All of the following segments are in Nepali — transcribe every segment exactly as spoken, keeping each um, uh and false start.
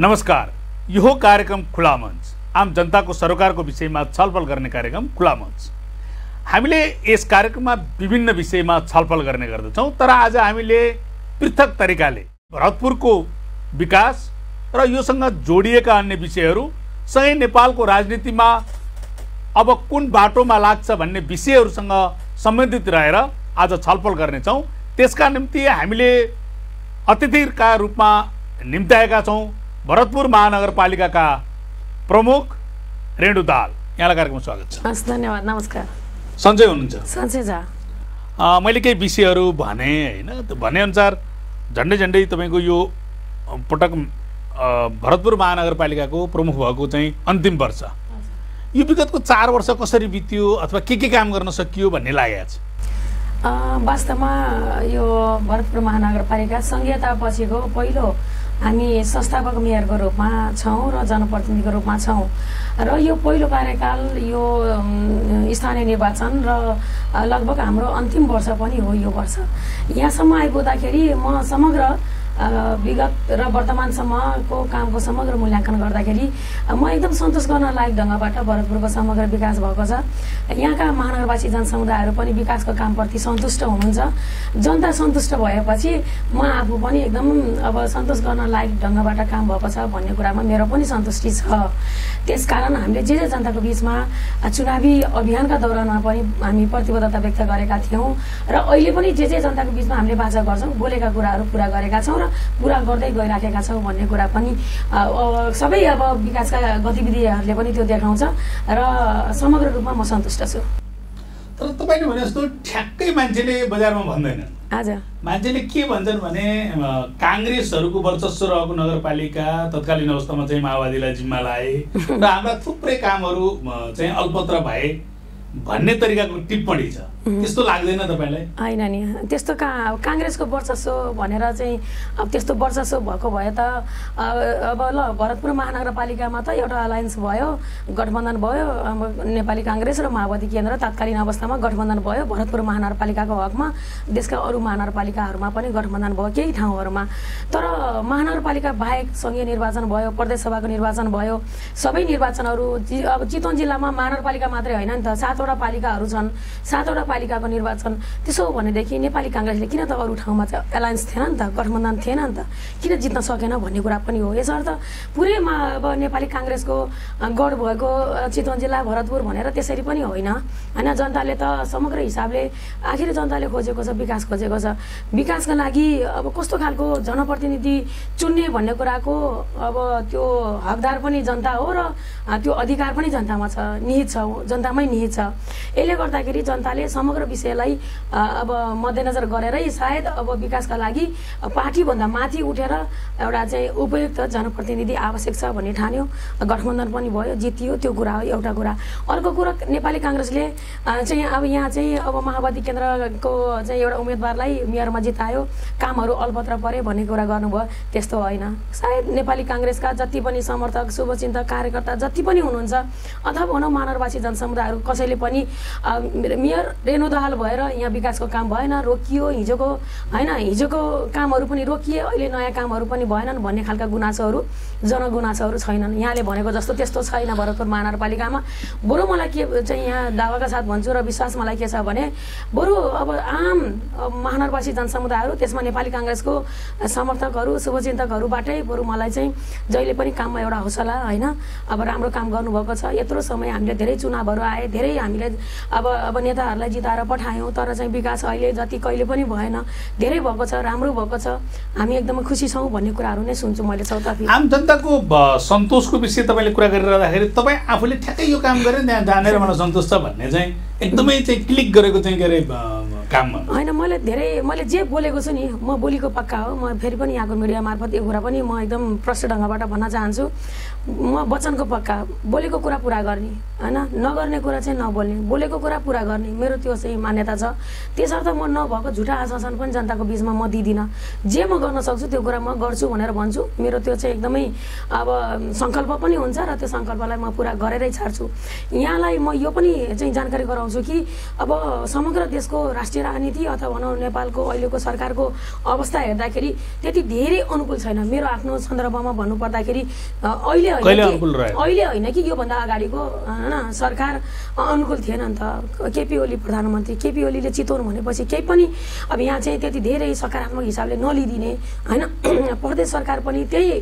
नमस्कार, यो कार्यक्रम खुला मञ्च आम जनताको सरोकारको विषयमा छलफल गर्ने कार्यक्रम खुला मञ्च। हामीले यस कार्यक्रममा विभिन्न विषयमा छलफल गर्ने गर्दछौँ, तर आज हामीले पृथक तरिकाले भरतपुरको विकास र योसँग जोडिएका अन्य विषयहरू सँगै नेपालको राजनीतिमा अब कुन बाटोमा लाग्छ भन्ने विषयहरूसँग सम्बन्धित रहेर आज छलफल गर्नेछौँ। त्यसका निम्ति हामीले अतिथिका रूपमा निम्ताएका छौँ भरतपुर महानगरपालिकाका प्रमुख रेणु दाहाल। यहाँलाई कार्यक्रममा स्वागत छ। हस्, धन्यवाद। नमस्कार। सञ्जय हुनुहुन्छ? सञ्जय झा। मैले केही विषयहरू भने होइन, त्यो भनेअनुसार झन्डै झन्डै तपाईँको यो पटक भरतपुर महानगरपालिकाको प्रमुख भएको चाहिँ अन्तिम वर्ष। यो विगतको चार वर्ष कसरी बित्यो अथवा के के काम गर्न सकियो भन्ने लागेको छ? वास्तवमा यो भरतपुर महानगरपालिका सङ्घीयता पछिको पहिलो हामी संस्थापक मेयरको रूपमा छौँ र जनप्रतिनिधिको रूपमा छौँ र यो पहिलो कार्यकाल यो स्थानीय निर्वाचन र लगभग हाम्रो अन्तिम वर्ष पनि हो यो वर्ष। यहाँसम्म आइपुग्दाखेरि म समग्र विगत र वर्तमानसम्मको कामको समग्र मूल्याङ्कन गर्दाखेरि म एकदम सन्तोष गर्न लायक ढङ्गबाट भरतपुरको समग्र विकास भएको छ। यहाँका महानगरवासी जनसमुदायहरू पनि विकासको कामप्रति सन्तुष्ट हुनुहुन्छ। जनता सन्तुष्ट भएपछि म आफू पनि एकदम अब सन्तोष गर्न लायक ढङ्गबाट काम भएको छ भन्ने कुरामा मेरो पनि सन्तुष्टि छ। त्यसकारण हामीले जे जे जनताको बिचमा चुनावी अभियानका दौरानमा पनि हामी प्रतिबद्धता व्यक्त गरेका थियौँ र अहिले पनि जे जे जनताको बिचमा हामीले बाचा गर्छौँ, बोलेका कुराहरू पुरा गरेका छौँ र पुरा गर्दै गइराखेका छौँ भन्ने कुरा पनि सबै अब विकासका गतिविधिहरूले पनि त्यो देखाउँछ र समग्र रूपमा म सन्तुष्ट छु। तर तपाईँले भने जस्तो ठ्याक्कै मान्छेले बजारमा भन्दैनन्। हजुर, मान्छेले के भन्छन् भने काङ्ग्रेसहरूको वर्चस्व रहेको नगरपालिका तत्कालीन अवस्थामा चाहिँ माओवादीलाई जिम्मा लाए र हाम्रा थुप्रै कामहरू चाहिँ अल्पत्र भए भन्ने तरिकाको टिप्पणी छ। त्यस्तो लाग्दैन तपाईँलाई? होइन नि, त्यस्तो का काङ्ग्रेसको वर्चस्व भनेर चाहिँ अब त्यस्तो वर्चस्व भएको भए त अब ल भरतपुर महानगरपालिकामा त एउटा अलायन्स भयो, गठबन्धन भयो, अब नेपाली काङ्ग्रेस र माओवादी केन्द्र तत्कालीन अवस्थामा गठबन्धन भयो। भरतपुर महानगरपालिकाको हकमा देशका अरू महानगरपालिकाहरूमा पनि गठबन्धन भयो केही ठाउँहरूमा। तर महानगरपालिका बाहेक सङ्घीय निर्वाचन भयो, प्रदेश सभाको निर्वाचन भयो, सबै निर्वाचनहरू अब चितवन जिल्लामा महानगरपालिका मात्रै होइन नि त, सातवटा पालिकाहरू छन्। सातवटा पालिकाको निर्वाचन त्यसो हो भनेदेखि नेपाली काङ्ग्रेसले किन त अरू ठाउँमा चाहिँ एलायन्स थिएन नि त, गठबन्धन थिएन नि त, किन जित्न सकेन भन्ने कुरा पनि हो। यसर्थ पुरैमा अब नेपाली काङ्ग्रेसको गढ भएको चितवन जिल्ला भरतपुर भनेर त्यसरी पनि होइन होइन। जनताले त समग्र हिसाबले आखिर जनताले खोजेको छ विकास खोजेको छ। विकासका लागि अब कस्तो खालको जनप्रतिनिधि चुन्ने भन्ने कुराको अब त्यो हकदार पनि जनता हो र त्यो अधिकार पनि जनतामा छ, निहित छ, जनतामै निहित छ। यसले गर्दाखेरि जनताले समग्र विषयलाई अब मध्यनजर गरेरै सायद अब विकासका लागि पार्टीभन्दा माथि उठेर एउटा चाहिँ उपयुक्त जनप्रतिनिधि आवश्यक छ भन्ने ठान्यो। गठबन्धन पनि भयो, जितियो, त्यो कुरा हो एउटा कुरा। अर्को कुरा, नेपाली काङ्ग्रेसले चाहिँ अब यहाँ चाहिँ अब माओवादी केन्द्रको चाहिँ एउटा उम्मेदवारलाई मेयरमा जितायो, कामहरू अल्पत्र परे भन्ने कुरा गर्नुभयो। त्यस्तो होइन। सायद नेपाली काङ्ग्रेसका जति पनि समर्थक, शुभचिन्तक, कार्यकर्ता जति पनि हुनुहुन्छ अथवा भनौँ महानगरवासी जनसमुदायहरू कसैले पनि मेयर रेणु दाहाल भएर यहाँ विकासको काम भएन, रोकियो, हिजोको होइन हिजोको कामहरू पनि रोकिए, अहिले नयाँ कामहरू पनि भएनन् भन्ने खालका गुनासोहरू जनगुनासोहरू छैनन्। यहाँले भनेको जस्तो त्यस्तो छैन भरतपुर महानगरपालिकामा। बरु मलाई के चाहिँ यहाँ दावाका साथ भन्छु र विश्वास मलाई के छ भने बरु अब आम महानगरवासी जनसमुदायहरू त्यसमा नेपाली काङ्ग्रेसको समर्थकहरू, शुभचिन्तकहरूबाटै बरु मलाई चाहिँ जहिले पनि काममा एउटा हौसला होइन अब राम्रो काम गर्नुभएको छ। यत्रो समय हामीले धेरै चुनावहरू आए, धेरै हामीले अब अब नेताहरूलाई जिताएर पठायौँ, तर चाहिँ विकास अहिले जति कहिले पनि भएन। धेरै भएको छ, राम्रो भएको छ, हामी एकदमै खुसी छौँ भन्ने कुराहरू नै सुन्छु मैले चौताफी। आम जनताको सन्तोषको विषय तपाईँले कुरा गरिरहँदाखेरि तपाईँ आफूले ठ्याक्कै यो काम गरेँ त्यहाँ जानेर मलाई सन्तोष छ भन्ने चाहिँ एकदमै चाहिँ क्लिक गरेको चाहिँ के अरे काममा होइन। मैले धेरै मैले जे बोलेको छु नि, म बोलीको पक्का हो। म फेरि पनि यहाँको मिडिया मार्फत यो कुरा पनि म एकदम प्रष्ट ढङ्गबाट भन्न चाहन्छु। म वचनको पक्का, बोलेको कुरा पुरा गर्ने होइन, नगर्ने कुरा चाहिँ नबोल्ने, बोलेको कुरा पुरा गर्ने मेरो त्यो चाहिँ मान्यता छ। त्यसर्थ म नभएको झुटा आश्वासन पनि जनताको बिचमा म दिँदिनँ। जे म गर्न सक्छु त्यो कुरा म गर्छु भनेर भन्छु। मेरो त्यो चाहिँ एकदमै अब सङ्कल्प पनि हुन्छ र त्यो सङ्कल्पलाई म पुरा गरेरै छाड्छु। यहाँलाई म यो पनि चाहिँ जानकारी गराउँछु कि अब समग्र देशको राष्ट्रिय राष्ट्रिय राजनीति अथवा भनौँ नेपालको अहिलेको सरकारको अवस्था हेर्दाखेरि त्यति धेरै अनुकूल छैन। मेरो आफ्नो सन्दर्भमा भन्नुपर्दाखेरि अहिले अहिले होइन कि योभन्दा अगाडिको होइन सरकार अनुकूल थिएन नि त। केपी ओली प्रधानमन्त्री, केपी ओलीले चितवन भनेपछि केही पनि अब यहाँ चाहिँ त्यति धेरै सकारात्मक हिसाबले नलिदिने होइन। प्रदेश सरकार पनि त्यही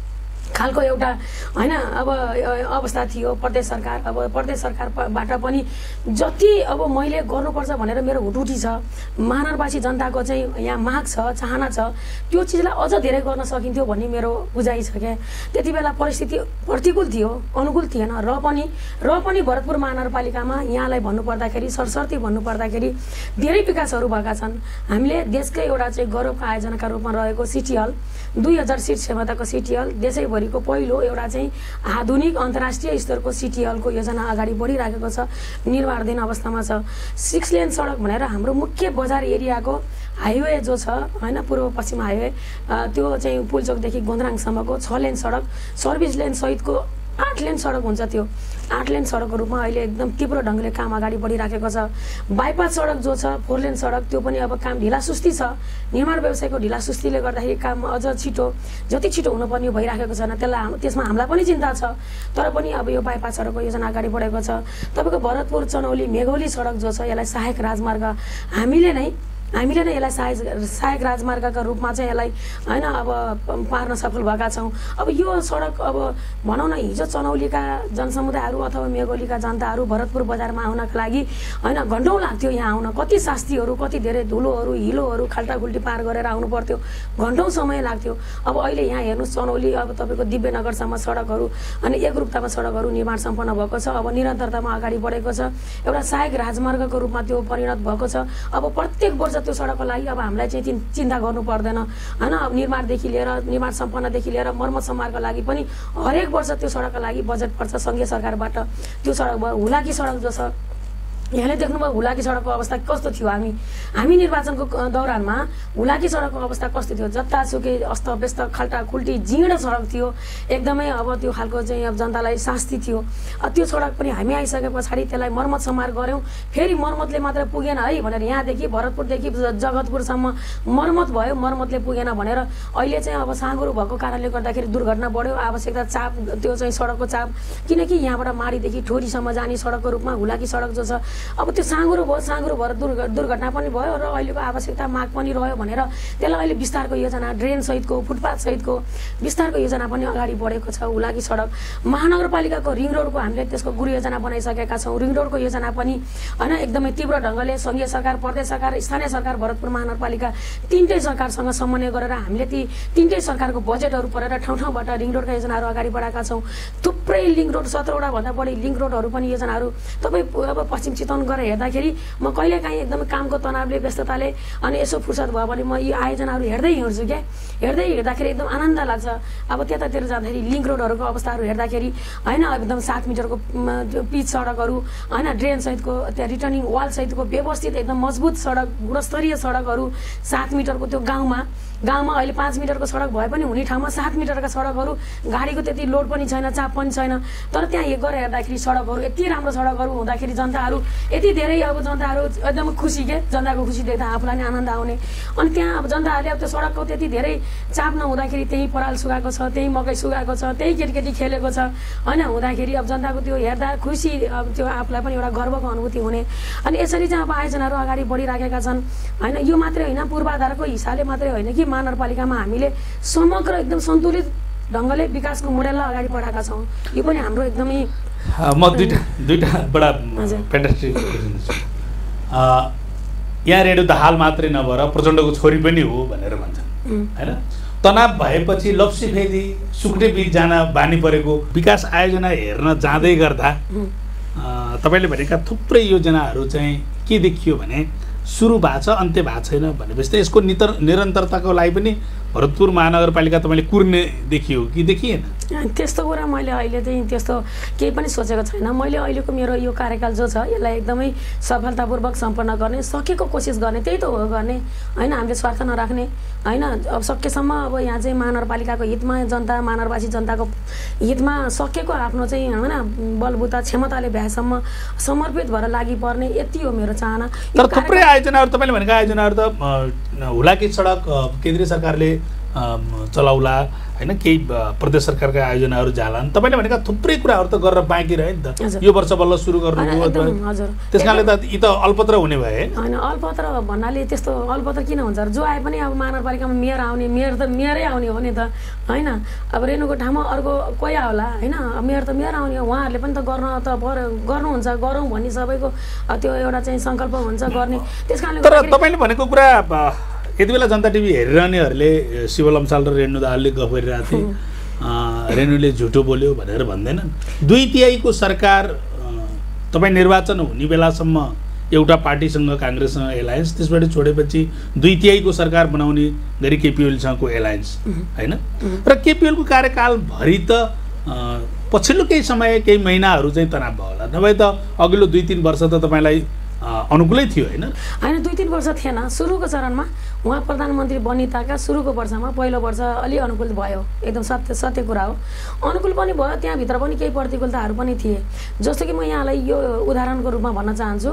खालको एउटा होइन अब अवस्था थियो। प्रदेश सरकार अब प्रदेश सरकारबाट पनि जति अब मैले गर्नुपर्छ भनेर मेरो हुटुटी छ, महानगरवासी जनताको चाहिँ यहाँ माग छ, चाहना छ, त्यो चिजलाई अझ धेरै गर्न सकिन्थ्यो भन्ने मेरो बुझाइ छ क्या। त्यति बेला परिस्थिति प्रतिकूल थियो, अनुकूल थिएन र पनि र पनि भरतपुर महानगरपालिकामा यहाँलाई भन्नुपर्दाखेरि सरसर्ती भन्नुपर्दाखेरि धेरै विकासहरू भएका छन्। हामीले देशकै एउटा चाहिँ गौरवका आयोजनाका रूपमा रहेको सिटी हल, दुई हजार सिट क्षमताको सिटी हल, देशैभरिको पहिलो एउटा चाहिँ आधुनिक अन्तर्राष्ट्रिय स्तरको सिटी हलको योजना अगाडि बढिराखेको छ, निर्माणाधीन अवस्थामा छ। सिक्स लेन सडक भनेर हाम्रो मुख्य बजार एरियाको हाइवे जो छ होइन, पूर्व पश्चिम हाइवे, त्यो चाहिँ पुलचोकदेखि गोन्द्राङसम्मको छ लेन सडक, सर्भिस लेन सहितको आठ लेन सडक हुन्छ। त्यो आठ लेन सडकको रूपमा अहिले एकदम तीव्र ढङ्गले काम अगाडि बढिराखेको छ। बाइपास सडक जो छ फोर लेन सडक, त्यो पनि अब काम ढिला सुस्ती छ। निर्माण व्यवसायको ढिला सुस्तीले गर्दाखेरि काम अझ छिटो जति छिटो हुनुपर्ने भइराखेको छैन। त्यसलाई त्यसमा हामीलाई पनि चिन्ता छ, तर पनि अब यो बाइपास सडकको योजना अगाडि बढेको छ। तपाईँको भरतपुर चनौली मेघौली सडक जो छ, यसलाई सहायक राजमार्ग हामीले नै हामीले नै यसलाई सहायक सहायक राजमार्गका रूपमा चाहिँ यसलाई होइन अब पार्न सफल भएका छौँ। अब यो सडक अब भनौँ न, हिजो चनौलीका जनसमुदायहरू अथवा मेघौलीका जनताहरू भरतपुर बजारमा आउनका लागि होइन घन्टौँ लाग्थ्यो यहाँ आउन। कति शास्तीहरू, कति धेरै धुलोहरू, हिलोहरू खाल्टाखुल्टी पार गरेर आउनु पर्थ्यो, घन्टौँ समय लाग्थ्यो। अब अहिले यहाँ हेर्नुहोस् चनौली अब तपाईँको दिव्यनगरसम्म सडकहरू अनि एकरूपतामा सडकहरू निर्माण सम्पन्न भएको छ। अब निरन्तरतामा अगाडि बढेको छ, एउटा सहायक राजमार्गको रूपमा त्यो परिणत भएको छ। अब प्रत्येक वर्ष त्यो सडकको लागि अब हामीलाई चाहिँ चिन्ता गर्नु पर्दैन होइन। अब निर्माणदेखि लिएर निर्माण सम्पन्नदेखि लिएर मर्मत सम्हारको लागि पनि हरेक वर्ष त्यो सडकको लागि बजेट पर्छ सङ्घीय सरकारबाट। त्यो सडक भयो हुलाकी सडक जो छ, यहाँले देख्नुभयो हुलाकी सडकको अवस्था कस्तो थियो। हामी हामी निर्वाचनको दौरानमा हुलाकी सडकको अवस्था कस्तो थियो, जतासुकै अस्तव्यस्त खाल्टाखुल्टी जीर्ण सडक थियो एकदमै। अब त्यो खालको चाहिँ अब जनतालाई शास्ति थियो। त्यो सडक पनि हामी आइसके पछाडि त्यसलाई मर्मत सम्हार गऱ्यौँ। फेरि मर्मतले मात्र पुगेन है भनेर यहाँदेखि भरतपुरदेखि जगतपुरसम्म मर्मत भयो, मर्मतले पुगेन भनेर अहिले चाहिँ अब साँगुरो भएको कारणले गर्दाखेरि दुर्घटना बढ्यो। आवश्यकता चाप त्यो चाहिँ सडकको चाप, किनकि यहाँबाट माडीदेखि ठोरीसम्म जाने सडकको रूपमा हुलाकी सडक जो छ अब त्यो साँगुरो भयो, साँगुरो भएर दुर्घ दुर्घटना पनि भयो र अहिलेको आवश्यकता माग पनि रह्यो भनेर त्यसलाई अहिले विस्तारको योजना, ड्रेन सहितको फुटपाथ सहितको विस्तारको योजना पनि अगाडि बढेको छ हुलाकी सडक। महानगरपालिकाको रिङ रोडको हामीले त्यसको गुरु योजना बनाइसकेका छौँ। रिङ रोडको योजना पनि होइन एकदमै तीव्र ढङ्गले सङ्घीय सरकार, प्रदेश सरकार, स्थानीय सरकार, भरतपुर महानगरपालिका तिनटै सरकारसँग समन्वय गरेर हामीले ती तिनटै सरकारको बजेटहरू परेर ठाउँ ठाउँबाट रिङ रोडका योजनाहरू अगाडि बढाएका छौँ। थुप्रै लिङ्क रोड, सत्रवटा भन्दा बढी लिङ्क रोडहरू पनि योजनाहरू तपाईँ अब पश्चिम चितवन गरेर हेर्दाखेरि म कहिलेकाहीँ एकदमै कामको तनावले व्यस्तताले अनि यसो फुर्सद भयो भने म यी आयोजनाहरू हेर्दै हिँड्छु क्या। हेर्दै हिँड्दाखेरि एकदम आनन्द लाग्छ। अब त्यतातिर जाँदाखेरि लिङ्क रोडहरूको अवस्थाहरू हेर्दाखेरि होइन एकदम सात मिटरको पिच सडकहरू होइन, ड्रेन सहितको त्यहाँ रिटर्निङ वाल सहितको व्यवस्थित एकदम मजबुत सडक, गुणस्तरीय सडकहरू सात मिटरको त्यो गाउँमा गाउँमा अहिले पाँच मिटरको सडक भए पनि हुने ठाउँमा सात मिटरका सडकहरू, गाडीको त्यति लोड पनि छैन, चाप पनि छैन। तर त्यहाँ एक गरेर हेर्दाखेरि सडकहरू यति राम्रो सडकहरू हुँदाखेरि जनताहरू यति धेरै अब जनताहरू एकदम खुसी के, जनताको खुसी देख्दा आफूलाई नै आनन्द आउने। अनि त्यहाँ अब जनताहरूले अब त्यो सडकको त्यति धेरै चाप नहुँदाखेरि त्यहीँ पराल सुकाएको छ, त्यहीँ मकै सुकाएको छ, त्यहीँ केटीकेटी खेलेको छ होइन हुँदाखेरि अब जनताको त्यो हेर्दा खुसी, अब त्यो आफूलाई पनि एउटा गर्वको अनुभूति हुने। अनि यसरी चाहिँ अब आयोजनाहरू अगाडि बढिराखेका छन् होइन। यो मात्रै होइन, पूर्वाधारको हिसाबले मात्रै होइन कि महानगरपालिकामा हामीले समग्र एकदम सन्तुलित ढङ्गले विकासको मोडेललाई अगाडि बढाएका छौँ। यो पनि हाम्रो एकदमै म दुईवटा दुईवटा बडा फ्यान्टास्टिक यहाँ रेडियो दाहाल मात्रै नभएर प्रचण्डको छोरी पनि हो भनेर भन्छन् होइन। तनाव भएपछि लप्सी फेदी सुक्ने बिच जान बानी परेको विकास आयोजना हेर्न जाँदै गर्दा तपाईँले भनेका थुप्रै योजनाहरू चाहिँ के देखियो भने सुरु भएको छ, अन्त्य भएको छैन भनेपछि त यसको नितर निरन्तरताको लागि पनि भरतपुर महानगरपालिका तपाईँले कुर्ने देखियो कि देखिएन? त्यस्तो कुरा मैले अहिले चाहिँ त्यस्तो केही पनि सोचेको छैन। मैले अहिलेको मेरो यो कार्यकाल जो छ यसलाई एकदमै सफलतापूर्वक सम्पन्न गर्ने, सकेको कोसिस गर्ने, त्यही त हो गर्ने होइन। हामीले स्वार्थ नराख्ने होइन। अब सकेसम्म अब यहाँ चाहिँ महानगरपालिकाको हितमा जनता, महानगरवासी जनताको हितमा सकेको आफ्नो चाहिँ होइन बलबुता क्षमताले भ्याएसम्म समर्पित भएर लागि पर्ने, यति हो मेरो चाहना। तर थुप्रै आयोजनाहरू तपाईँले भनेको आयोजनाहरू त हुलाकी सडक केन्द्रीय सरकारले चलाउला होइन, केही प्रदेश सरकारका आयोजनाहरू जालान्। तपाईँले भनेका थुप्रै कुराहरू त गरेर बाँकी रह्यो नि त। यो वर्ष बल्ल सुरु गर्नुभयो, हजुर। त्यस कारणले त यी त अल्पत्र हुने भए होइन। अल्पत्र भन्नाले त्यस्तो अल्पत्र किन हुन्छ? जो आए पनि अब महानगरपालिकामा मेयर आउने, मेयर त मेयरै आउने हो नि त होइन। अब रेणुको ठाउँमा अर्को कोही आउला होइन, मेयर त मेयर आउने हो। उहाँहरूले पनि त गर्न त पर्यो, गर्नुहुन्छ, गरौँ भन्ने सबैको त्यो एउटा चाहिँ सङ्कल्प हुन्छ गर्ने। त्यस कारणले तर तपाईँले भनेको कुरा यति बेला जनता टिभी हेरिरहनेहरूले शिव लम्साल र रेणु दाहालले गफ गरिरहेको थिए, रेणुले झुटो बोल्यो भनेर भन्दैनन्। दुई तिहाईको सरकार तपाईँ निर्वाचन हुने बेलासम्म एउटा पार्टीसँग काङ्ग्रेससँग एलायन्स, त्यसबाट छोडेपछि दुई तिहाईको सरकार बनाउने गरी केपी ओलीसँगको एलायन्स होइन। र केपी ओलीको कार्यकालभरि त पछिल्लो केही समय केही महिनाहरू चाहिँ तनाव भयो होला, नभए त अघिल्लो दुई तिन वर्ष त तपाईँलाई अनुकूलै थियो होइन? होइन, दुई तिन वर्ष थिएन। सुरुको चरणमा उहाँ प्रधानमन्त्री बनिताका सुरुको वर्षमा पहिलो वर्ष अलि अनुकूल भयो, एकदम सत्य सत्य कुरा हो। अनुकूल पनि भयो, त्यहाँभित्र पनि केही प्रतिकूलताहरू पनि थिए। जस्तो कि म यहाँलाई यो उदाहरणको रूपमा भन्न चाहन्छु,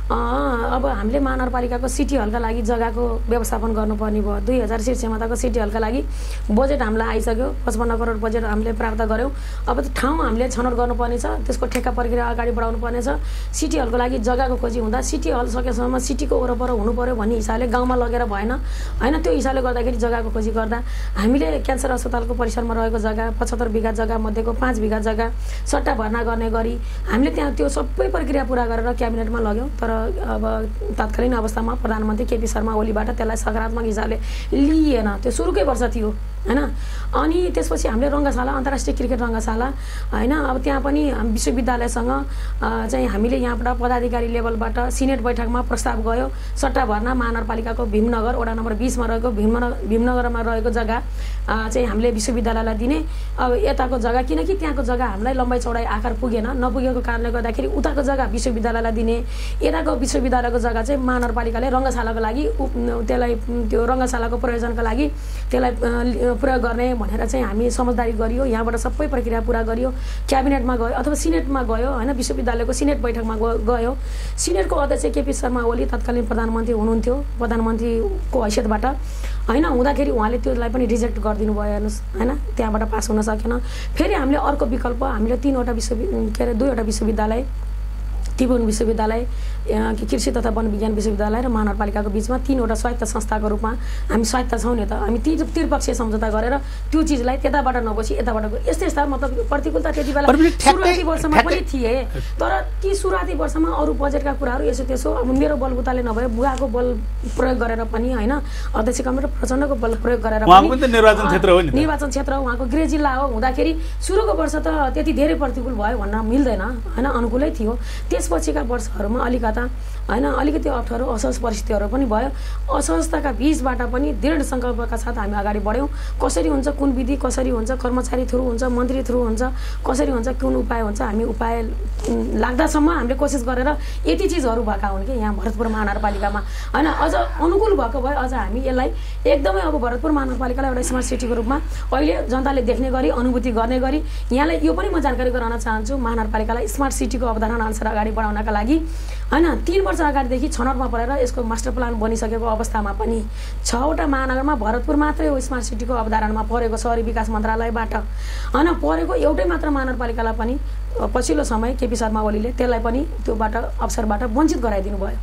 अब हामीले महानगरपालिकाको सिटी हलका लागि जग्गाको व्यवस्थापन गर्नुपर्ने भयो। दुई हजार सिट क्षमताको सिटी हलका लागि बजेट हामीलाई आइसक्यो, पचपन्न करोड बजेट हामीले प्राप्त गऱ्यौँ। अब त्यो ठाउँ हामीले छनौट गर्नुपर्ने छ, त्यसको ठेक्का प्रक्रिया अगाडि बढाउनु पर्ने छ। सिटी हलको लागि जग्गाको खोजी हुँदा सिटी हल सकेसम्म सिटीको वरपर हुनु पर्यो भन्ने हिसाबले गाउँमा लगेर भएन होइन। त्यो हिसाबले गर्दाखेरि जग्गाको खोजी गर्दा हामीले क्यान्सर अस्पतालको परिसरमा रहेको जग्गा पचहत्तर बिघा जग्गा मध्येको पाँच बिघा जग्गा सट्टा भर्ना गर्ने गरी हामीले त्यहाँ त्यो सबै प्रक्रिया पुरा गरेर क्याबिनेटमा लग्यौँ। तर अब तत्कालीन अवस्थामा प्रधानमन्त्री केपी शर्मा ओलीबाट त्यसलाई सकारात्मक हिसाबले लिइएन। त्यो सुरुकै वर्ष थियो होइन। अनि त्यसपछि हामीले रङ्गशाला, अन्तर्राष्ट्रिय क्रिकेट रङ्गशाला होइन, अब त्यहाँ पनि विश्वविद्यालयसँग चाहिँ हामीले यहाँबाट पदाधिकारी लेभलबाट सिनेट बैठकमा प्रस्ताव गयो, सट्टा भर्ना महानगरपालिकाको भीमनगर वडा नम्बर बिसमा रहेको भीमनगर भीमनगरमा रहेको जग्गा चाहिँ हामीले विश्वविद्यालयलाई दिने। अब यताको जग्गा किनकि त्यहाँको जग्गा हामीलाई लम्बाइ चौडाइ आकार पुगेन, नपुगेको कारणले गर्दाखेरि उताको जग्गा विश्वविद्यालयलाई दिने, यताको विश्वविद्यालयको जग्गा चाहिँ महानगरपालिकाले रङ्गशालाको लागि त्यसलाई त्यो रङ्गशालाको प्रयोजनको लागि त्यसलाई प्रयोग गर्ने भनेर चाहिँ हामी समझदारी गरियो। यहाँबाट सबै प्रक्रिया पुरा गरियो, क्याबिनेटमा गयो अथवा सिनेटमा गयो होइन, विश्वविद्यालयको सिनेट बैठकमा गयो। सिनेटको अध्यक्ष केपी शर्मा ओली तत्कालीन प्रधानमन्त्री हुनुहुन्थ्यो, प्रधानमन्त्रीको हैसियतबाट होइन हुँदाखेरि उहाँले त्यसलाई पनि रिजेक्ट गरिदिनु भयो हेर्नुहोस् होइन, त्यहाँबाट पास हुन सकेन। फेरि हामीले अर्को विकल्प हामीले तिनवटा विश्व के अरे दुईवटा विश्वविद्यालय, त्रिभुवन विश्वविद्यालय, कृषि तथा वन विज्ञान विश्वविद्यालय र महानगरपालिकाको बिचमा तीनवटा स्वायत्त संस्थाको रूपमा हामी स्वायत्त छौँ नि त। हामी तिर त्रिपक्षीय सम्झौता गरेर त्यो चिजलाई त्यताबाट नबसी यताबाट गयो। यस्तै यस्ता मतलब प्रतिकूलता त्यति बेला सुरुवाती वर्षमा पनि थिए। तर ती सुरुवाती वर्षमा अरू बजेटका कुराहरू यसो त्यसो अब मेरो बलबुताले नभए बुवाको बल प्रयोग गरेर पनि होइन, अध्यक्ष कमरेड प्रचण्डको बल प्रयोग गरेर पनि निर्वाचन क्षेत्र हो नि, निर्वाचन क्षेत्र उहाँको गृह जिल्ला हो हुँदाखेरि सुरुको वर्ष त त्यति धेरै प्रतिकूल भयो भन्न मिल्दैन होइन, अनुकूलै थियो। त्यसपछिका वर्षहरूमा अलिकता होइन अलिकति अप्ठ्यारो असहज परिस्थितिहरू पनि भयो। असहजताका बीचबाट पनि दृढ सङ्कल्पका साथ हामी अगाडि बढ्यौँ। कसरी हुन्छ, कुन विधि कसरी हुन्छ, कर्मचारी थ्रु हुन्छ, मन्त्री थ्रु हुन्छ, कसरी हुन्छ, कुन उपाय हुन्छ, हामी उपाय लाग्दासम्म हामीले कोसिस गरेर यति चिजहरू भएका हुन् कि यहाँ भरतपुर महानगरपालिकामा होइन। अझ अनुकूल भएको भए अझ हामी यसलाई एकदमै अब भरतपुर महानगरपालिकालाई एउटा स्मार्ट सिटीको रूपमा अहिले जनताले देख्ने गरी अनुभूति गर्ने गरी यहाँलाई यो पनि म जानकारी गराउन चाहन्छु। महानगरपालिकालाई स्मार्ट सिटीको अवधारणा अनुसार अगाडि बढाउनका लागि होइन तीन वर्ष अगाडिदेखि छनौटमा परेर यसको मास्टर प्लान बनिसकेको अवस्थामा पनि छवटा महानगरमा भरतपुर मात्रै हो स्मार्ट सिटीको अवधारणामा परेको शहरी विकास मन्त्रालयबाट होइन परेको एउटै मात्र महानगरपालिकालाई पनि पछिल्लो समय केपी शर्मा ओलीले त्यसलाई पनि त्योबाट अवसरबाट वञ्चित गराइदिनु भयो।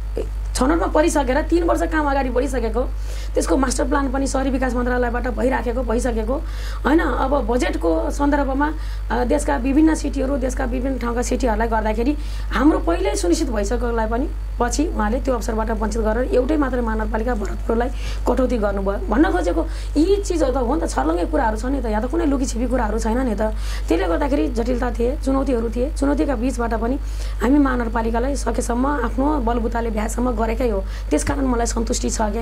छनौटमा परिसकेर तीन वर्ष काम अगाडि बढिसकेको त्यसको मास्टर प्लान पनि शहरी विकास मन्त्रालयबाट भइराखेको भइसकेको होइन। अब बजेटको सन्दर्भमा देशका विभिन्न सिटीहरू देशका विभिन्न ठाउँका सिटीहरूलाई गर्दाखेरि हाम्रो पहिल्यै सुनिश्चित भइसकेकोलाई पनि पछि उहाँले त्यो अवसरबाट वञ्चित गरेर एउटै मात्र महानगरपालिका भरतपुरलाई कटौती गर्नुभयो। भन्न खोजेको यी चिजहरू त हो नि त, छर्लङ्गे कुराहरू छ नि त, यहाँ त कुनै लुकीछिपी कुराहरू छैन नि त। त्यसले गर्दाखेरि जटिलता थिए, चुनौतीहरू थिए। चुनौतीका बिचबाट पनि हामी महानगरपालिकालाई सकेसम्म आफ्नो बलबुताले भ्याएसम्म गरेकै हो। त्यसकारण मलाई सन्तुष्टि छ क्या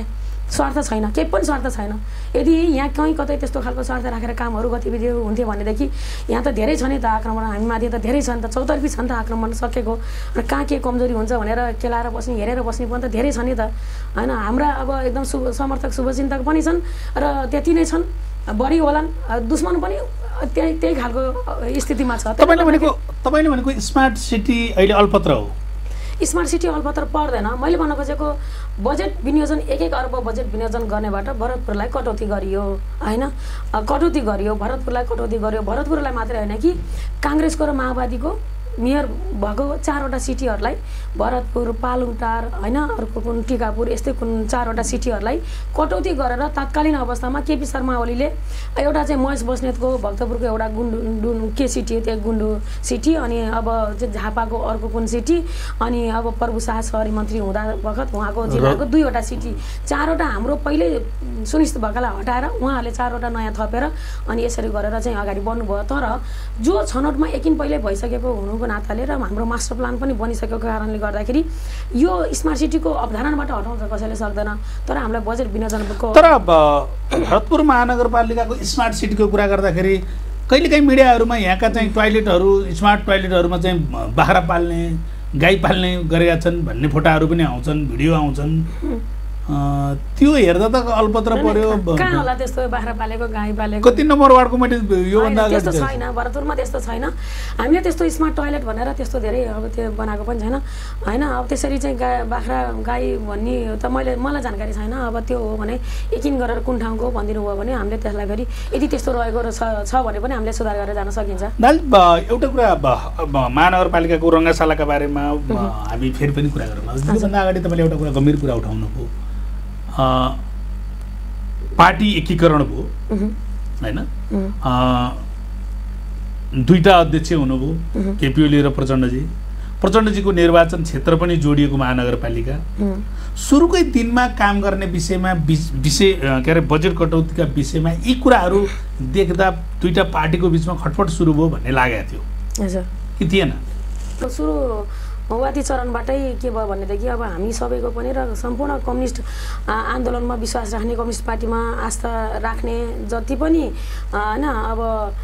स्वार्थ छैन, केही पनि स्वार्थ छैन। यदि यहाँ कहीँ कतै त्यस्तो खालको स्वार्थ राखेर कामहरू गतिविधिहरू हुन्थ्यो भनेदेखि यहाँ त धेरै छ नि त आक्रमण, हामीमाथि त धेरै छ नि त, चौतर्फी छ नि त आक्रमण सकेको। र कहाँ के कमजोरी हुन्छ भनेर केलाएर बस्ने, हेरेर बस्ने पनि त धेरै छ नि त होइन। हाम्रा अब एकदम शुभ समर्थक शुभचिन्तक पनि छन् र त्यति नै छन्, बढी होलान्, दुश्मन पनि त्यही त्यही खालको स्थितिमा छ। तपाईँले भनेको तपाईँले भनेको स्मार्ट सिटी अहिले अल्पत्र हो? स्मार्ट सिटी अल्पत्र पर्दैन। मैले भन्न खोजेको बजेट विनियोजन एक एक अर्ब बजेट विनियोजन गर्नेबाट भरतपुरलाई कटौती गरियो होइन, कटौती गरियो, भरतपुरलाई कटौती गरियो। भरतपुरलाई मात्रै होइन कि काङ्ग्रेसको र माओवादीको मेयर भएको चारवटा सिटीहरूलाई, भरतपुर, पालुङटार होइन, अर्को कुन टिकापुर, यस्तै कुन चारवटा सिटीहरूलाई कटौती गरेर तत्कालीन अवस्थामा केपी शर्मा ओलीले एउटा चाहिँ महेश बस्नेतको भक्तपुरको एउटा गुन्डु के सिटी हो त्यो गुन्डु सिटी, अनि अब चाहिँ झापाको अर्को कुन सिटी, अनि अब प्रभु शाह शहरी मन्त्री हुँदा बखत उहाँको जिल्लाको दुईवटा सिटी, चारवटा हाम्रो पहिल्यै सुनिश्चित भएकालाई हटाएर उहाँहरूले चारवटा नयाँ थपेर अनि यसरी गरेर चाहिँ अगाडि बढ्नुभयो। तर जो छनौटमा एकिन पहिल्यै भइसकेको हुनुको नाताले र हाम्रो मास्टर प्लान पनि बनिसकेको कारणले गर्दाखेरि यो स्मार्ट सिटीको अवधारणाबाट हटाउन कसैले सक्दैन। तर हामीलाई बजेट विनियोजनको तर भरतपुर महानगरपालिकाको स्मार्ट सिटीको कुरा गर्दाखेरि कहिलेकाहीँ मिडियाहरूमा यहाँका चाहिँ टोयलेटहरू, स्मार्ट टोयलेटहरूमा चाहिँ बाख्रा पाल्ने, गाई पाल्ने गरेका छन् भन्ने फोटाहरू पनि आउँछन्, भिडियो आउँछन्। त्यो हेर्दा त अल्पत्र पर्यो। कहाँ होला त्यस्तो बाख्रा पालेको, गाई पालेको? कति नम्बर वार्डको मैले योभन्दा अगाडि त्यस्तो छैन, भरतपुरमा त्यस्तो छैन। हामीले त्यस्तो स्मार्ट टोयलेट भनेर त्यस्तो धेरै अब त्यो बनाएको पनि छैन होइन। अब त्यसरी चाहिँ गा बाख्रा गाई भन्ने त मैले मलाई जानकारी छैन। अब त्यो हो भने यकिन गरेर कुन ठाउँको भनिदिनु भयो भने हामीले त्यसलाई फेरि यदि त्यस्तो रहेको छ भने पनि हामीले सुधार गरेर जान सकिन्छ। दाजु एउटा कुरा महानगरपालिकाको रङ्गशालाका बारेमा हामी फेरि पनि कुरा गरौँ। त्योभन्दा अगाडि तपाईँले एउटा कुरा गम्भीर कुरा उठाउनु भयो, पार्टी एकीकरण भयो होइन। दुईटा अध्यक्ष हुनुभयो, केपी ओली र प्रचण्डजी। प्रचण्डजीको निर्वाचन क्षेत्र पनि जोडिएको महानगरपालिका। सुरुकै दिनमा काम गर्ने विषयमा विषय के अरे बजेट कटौतीका विषयमा यी कुराहरू देख्दा दुईटा पार्टीको बिचमा खटपट सुरु भयो भन्ने लागेको थियो कि थिएन? सुरु माओवादी चरणबाटै के भयो भनेदेखि अब हामी सबैको पनि र सम्पूर्ण कम्युनिस्ट आन्दोलनमा विश्वास राख्ने, कम्युनिस्ट पार्टीमा आस्था राख्ने जति पनि होइन अब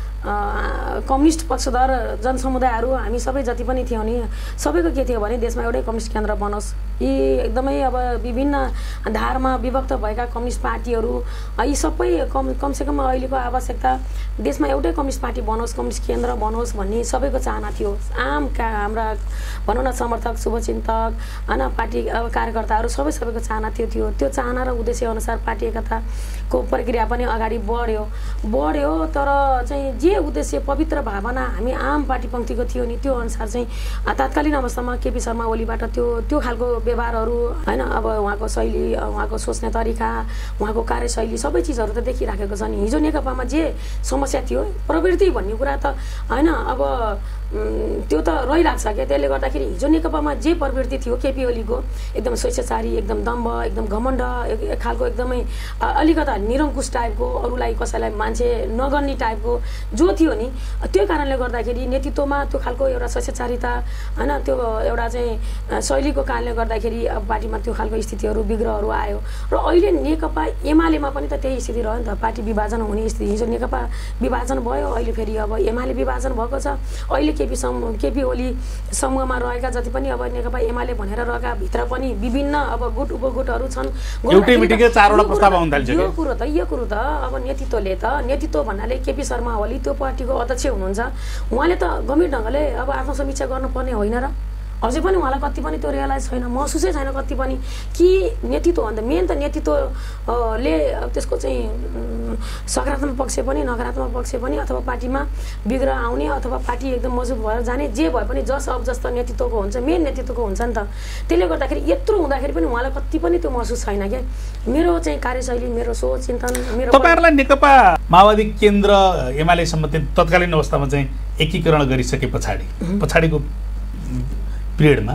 कम्युनिस्ट पक्षधर जनसमुदायहरू हामी सबै जति पनि थियौँ नि, सबैको के थियो भने देशमा एउटै कम्युनिस्ट केन्द्र बनोस्। यी एकदमै अब विभिन्न धारमा विभक्त भएका कम्युनिस्ट पार्टीहरू यी सबै कम कमसेकम अहिलेको आवश्यकता देशमा एउटै कम्युनिस्ट पार्टी बनोस्, कम्युनिस्ट केन्द्र बनोस् भन्ने सबैको चाहना थियो। आम का हाम्रा भनौँ न समर्थक, शुभचिन्तक होइन, पार्टी अब कार्यकर्ताहरू सबै सबैको चाहना थियो थियो त्यो चाहना र उद्देश्य अनुसार पार्टी एकताको प्रक्रिया पनि अगाडि बढ्यो बढ्यो तर चाहिँ जे उद्देश्य पवित्र भावना हामी आम पार्टी पङ्क्तिको थियो नि त्यो अनुसार चाहिँ तत्कालीन अवस्थामा केपी शर्मा ओलीबाट त्यो त्यो खालको व्यवहारहरू होइन, अब उहाँको शैली, उहाँको सोच्ने तरिका, उहाँको कार्यशैली सबै चिजहरू त देखिराखेको छ नि। हिजो नेकपामा जे समस्या थियो प्रवृत्ति भन्ने कुरा त होइन अब त्यो त रहिरहेको छ क्या। त्यसले गर्दाखेरि हिजो नेकपामा जे प्रवृत्ति थियो केपी ओलीको एकदम स्वेच्छाचारी, एकदम दम्भ, एकदम घमण्ड, एक खालको एकदमै अलिकता निरङ्कुश टाइपको, अरूलाई कसैलाई मान्छे नगर्ने टाइपको जो थियो नि, त्यो कारणले गर्दाखेरि नेतृत्वमा त्यो खालको एउटा स्वेच्छाचारिता होइन, त्यो एउटा चाहिँ शैलीको कारणले गर्दाखेरि अब पार्टीमा त्यो खालको स्थितिहरू विग्रहहरू आयो। र अहिले नेकपा एमालेमा पनि त त्यही स्थिति रह्यो नि त, पार्टी विभाजन हुने स्थिति। हिजो नेकपा विभाजन भयो, अहिले फेरि अब एमाले विभाजन भएको छ। अहिले केपी समूह केपी ओली समूहमा रहेका जति पनि अब नेकपा एमाले भनेर रहेका भित्र पनि विभिन्न अब गुट उपगुटहरू छन्। एउटै मिटिङकै चारवटा प्रस्ताव आउन थाल्छ। यो कुरो त यो कुरो त अब नेतृत्वले त नेतृत्व भन्नाले केपी शर्मा ओली त्यो पार्टीको अध्यक्ष हुनुहुन्छ, उहाँले त गम्भीर ढङ्गले अब आत्मसमीक्षा गर्नुपर्ने होइन र? अझै पनि उहाँलाई कति पनि त्यो रियलाइज छैन, महसुसै छैन कति पनि कि नेतृत्व भन्दा मेन त नेतृत्वले त्यसको चाहिँ सकारात्मक पक्ष पनि नकारात्मक पक्ष पनि अथवा पार्टीमा विग्रह आउने अथवा पार्टी एकदम मजबुत भएर जाने जे भए पनि जस अब जस्तो नेतृत्वको हुन्छ, मेन नेतृत्वको हुन्छ नि त। त्यसले गर्दाखेरि यत्रो हुँदाखेरि पनि उहाँलाई कति पनि त्यो महसुस छैन क्या। मेरो चाहिँ कार्यशैली, मेरो सोच चिन्तन, मेरो तपाईँहरूलाई नेकपा माओवादी केन्द्र एमालेसम्म तत्कालीन अवस्थामा चाहिँ एकीकरण गरिसके पछाडि पछाडिको पिरियडमा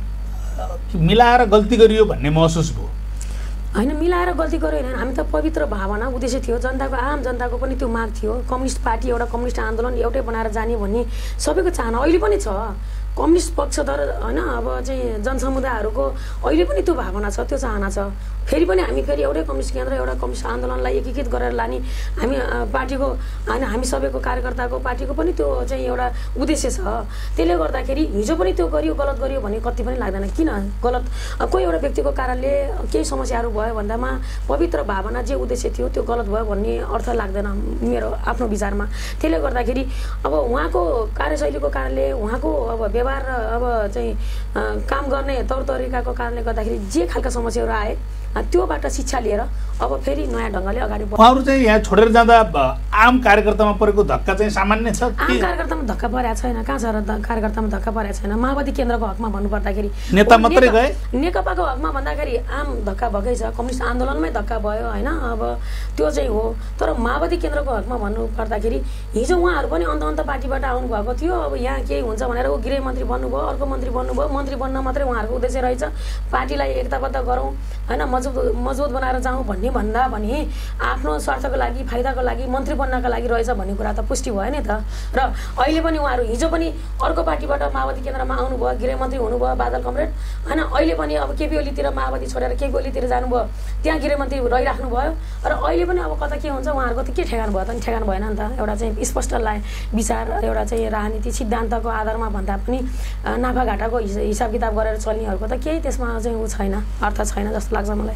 मिलाएर गल्ती गरियो भन्ने महसुस भयो? होइन, मिलाएर गल्ती गर्यो होइन, हामी त पवित्र भावना उद्देश्य थियो, जनताको आम जनताको पनि त्यो माग थियो, कम्युनिस्ट पार्टी एउटा कम्युनिस्ट आन्दोलन एउटै बनाएर जाने भन्ने सबैको चाहना अहिले पनि छ। कम्युनिस्ट पक्षधर होइन अब चाहिँ जनसमुदायहरूको अहिले पनि त्यो भावना छ, त्यो चाहना छ। फेरि पनि हामी फेरि एउटै कम्युनिस्ट केन्द्र, एउटा कम्युनिस्ट आन्दोलनलाई एकीकृत गरेर लाने हामी पार्टीको होइन, हामी सबैको कार्यकर्ताको पार्टीको पनि त्यो चाहिँ एउटा उद्देश्य छ। त्यसले गर्दाखेरि हिजो पनि त्यो गरियो, गलत गरियो भन्ने कति पनि लाग्दैन। किन गलत, कोही एउटा व्यक्तिको कारणले केही समस्याहरू भयो भन्दामा पवित्र भावना जे उद्देश्य थियो त्यो गलत भयो भन्ने अर्थ लाग्दैन मेरो आफ्नो विचारमा। त्यसले गर्दाखेरि अब उहाँको कार्यशैलीको कारणले, उहाँको अब व्यवहार र अब चाहिँ काम गर्ने तौर तरिकाको कारणले गर्दाखेरि जे खालका समस्याहरू आए त्योबाट शिक्षा लिएर अब फेरि नयाँ ढङ्गले अगाडि बढ्नु। उहाँहरू चाहिँ यहाँ छोडेर जाँदा आम कार्यकर्तामा परेको धक्का चाहिँ सामान्य छ? आम कार्यकर्तामा धक्का परेको छैन। कहाँ छ र कार्यकर्तामा धक्का परेको छैन? माओवादी केन्द्रको हकमा भन्नुपर्दाखेरि नेता मात्रै गए, नेकपाको हकमा भन्दाखेरि आम धक्का भएकै छ। कम्युनिस्ट आन्दोलनमै धक्का भयो होइन, अब त्यो चाहिँ हो। तर माओवादी केन्द्रको हकमा भन्नुपर्दाखेरि हिजो उहाँहरू पनि अन्त अन्त पार्टीबाट आउनुभएको थियो। अब यहाँ केही हुन्छ भनेर ऊ गृहमन्त्री बन्नुभयो, अर्को मन्त्री बन्नुभयो। मन्त्री बन्न मात्रै उहाँहरूको उद्देश्य रहेछ, पार्टीलाई एकताबद्ध गरौँ होइन, मजबुत मजबुत बनाएर जाउँ भन्ने भन्दा पनि आफ्नो स्वार्थको लागि, फाइदाको लागि, मन्त्री बन्नका लागि रहेछ भन्ने कुरा त पुष्टि भयो नि त। र अहिले पनि उहाँहरू हिजो पनि अर्को पार्टीबाट माओवादी केन्द्रमा आउनुभयो, गृहमन्त्री हुनुभयो बादल कमरेड होइन। अहिले पनि अब केपी ओलीतिर माओवादी छोडेर केपी ओलीतिर जानुभयो, त्यहाँ गृहमन्त्री रहिराख्नु भयो। र अहिले पनि अब कता के हुन्छ उहाँहरूको त के ठेगान भयो त? नि ठेगान भएन नि त। एउटा चाहिँ स्पष्ट ला विचार, एउटा चाहिँ राजनीति सिद्धान्तको आधारमा भन्दा पनि नाफाघाटाको हिसाब किताब गरेर चल्नेहरूको त केही त्यसमा चाहिँ ऊ छैन, अर्थ छैन जस्तो लाग्छ मलाई।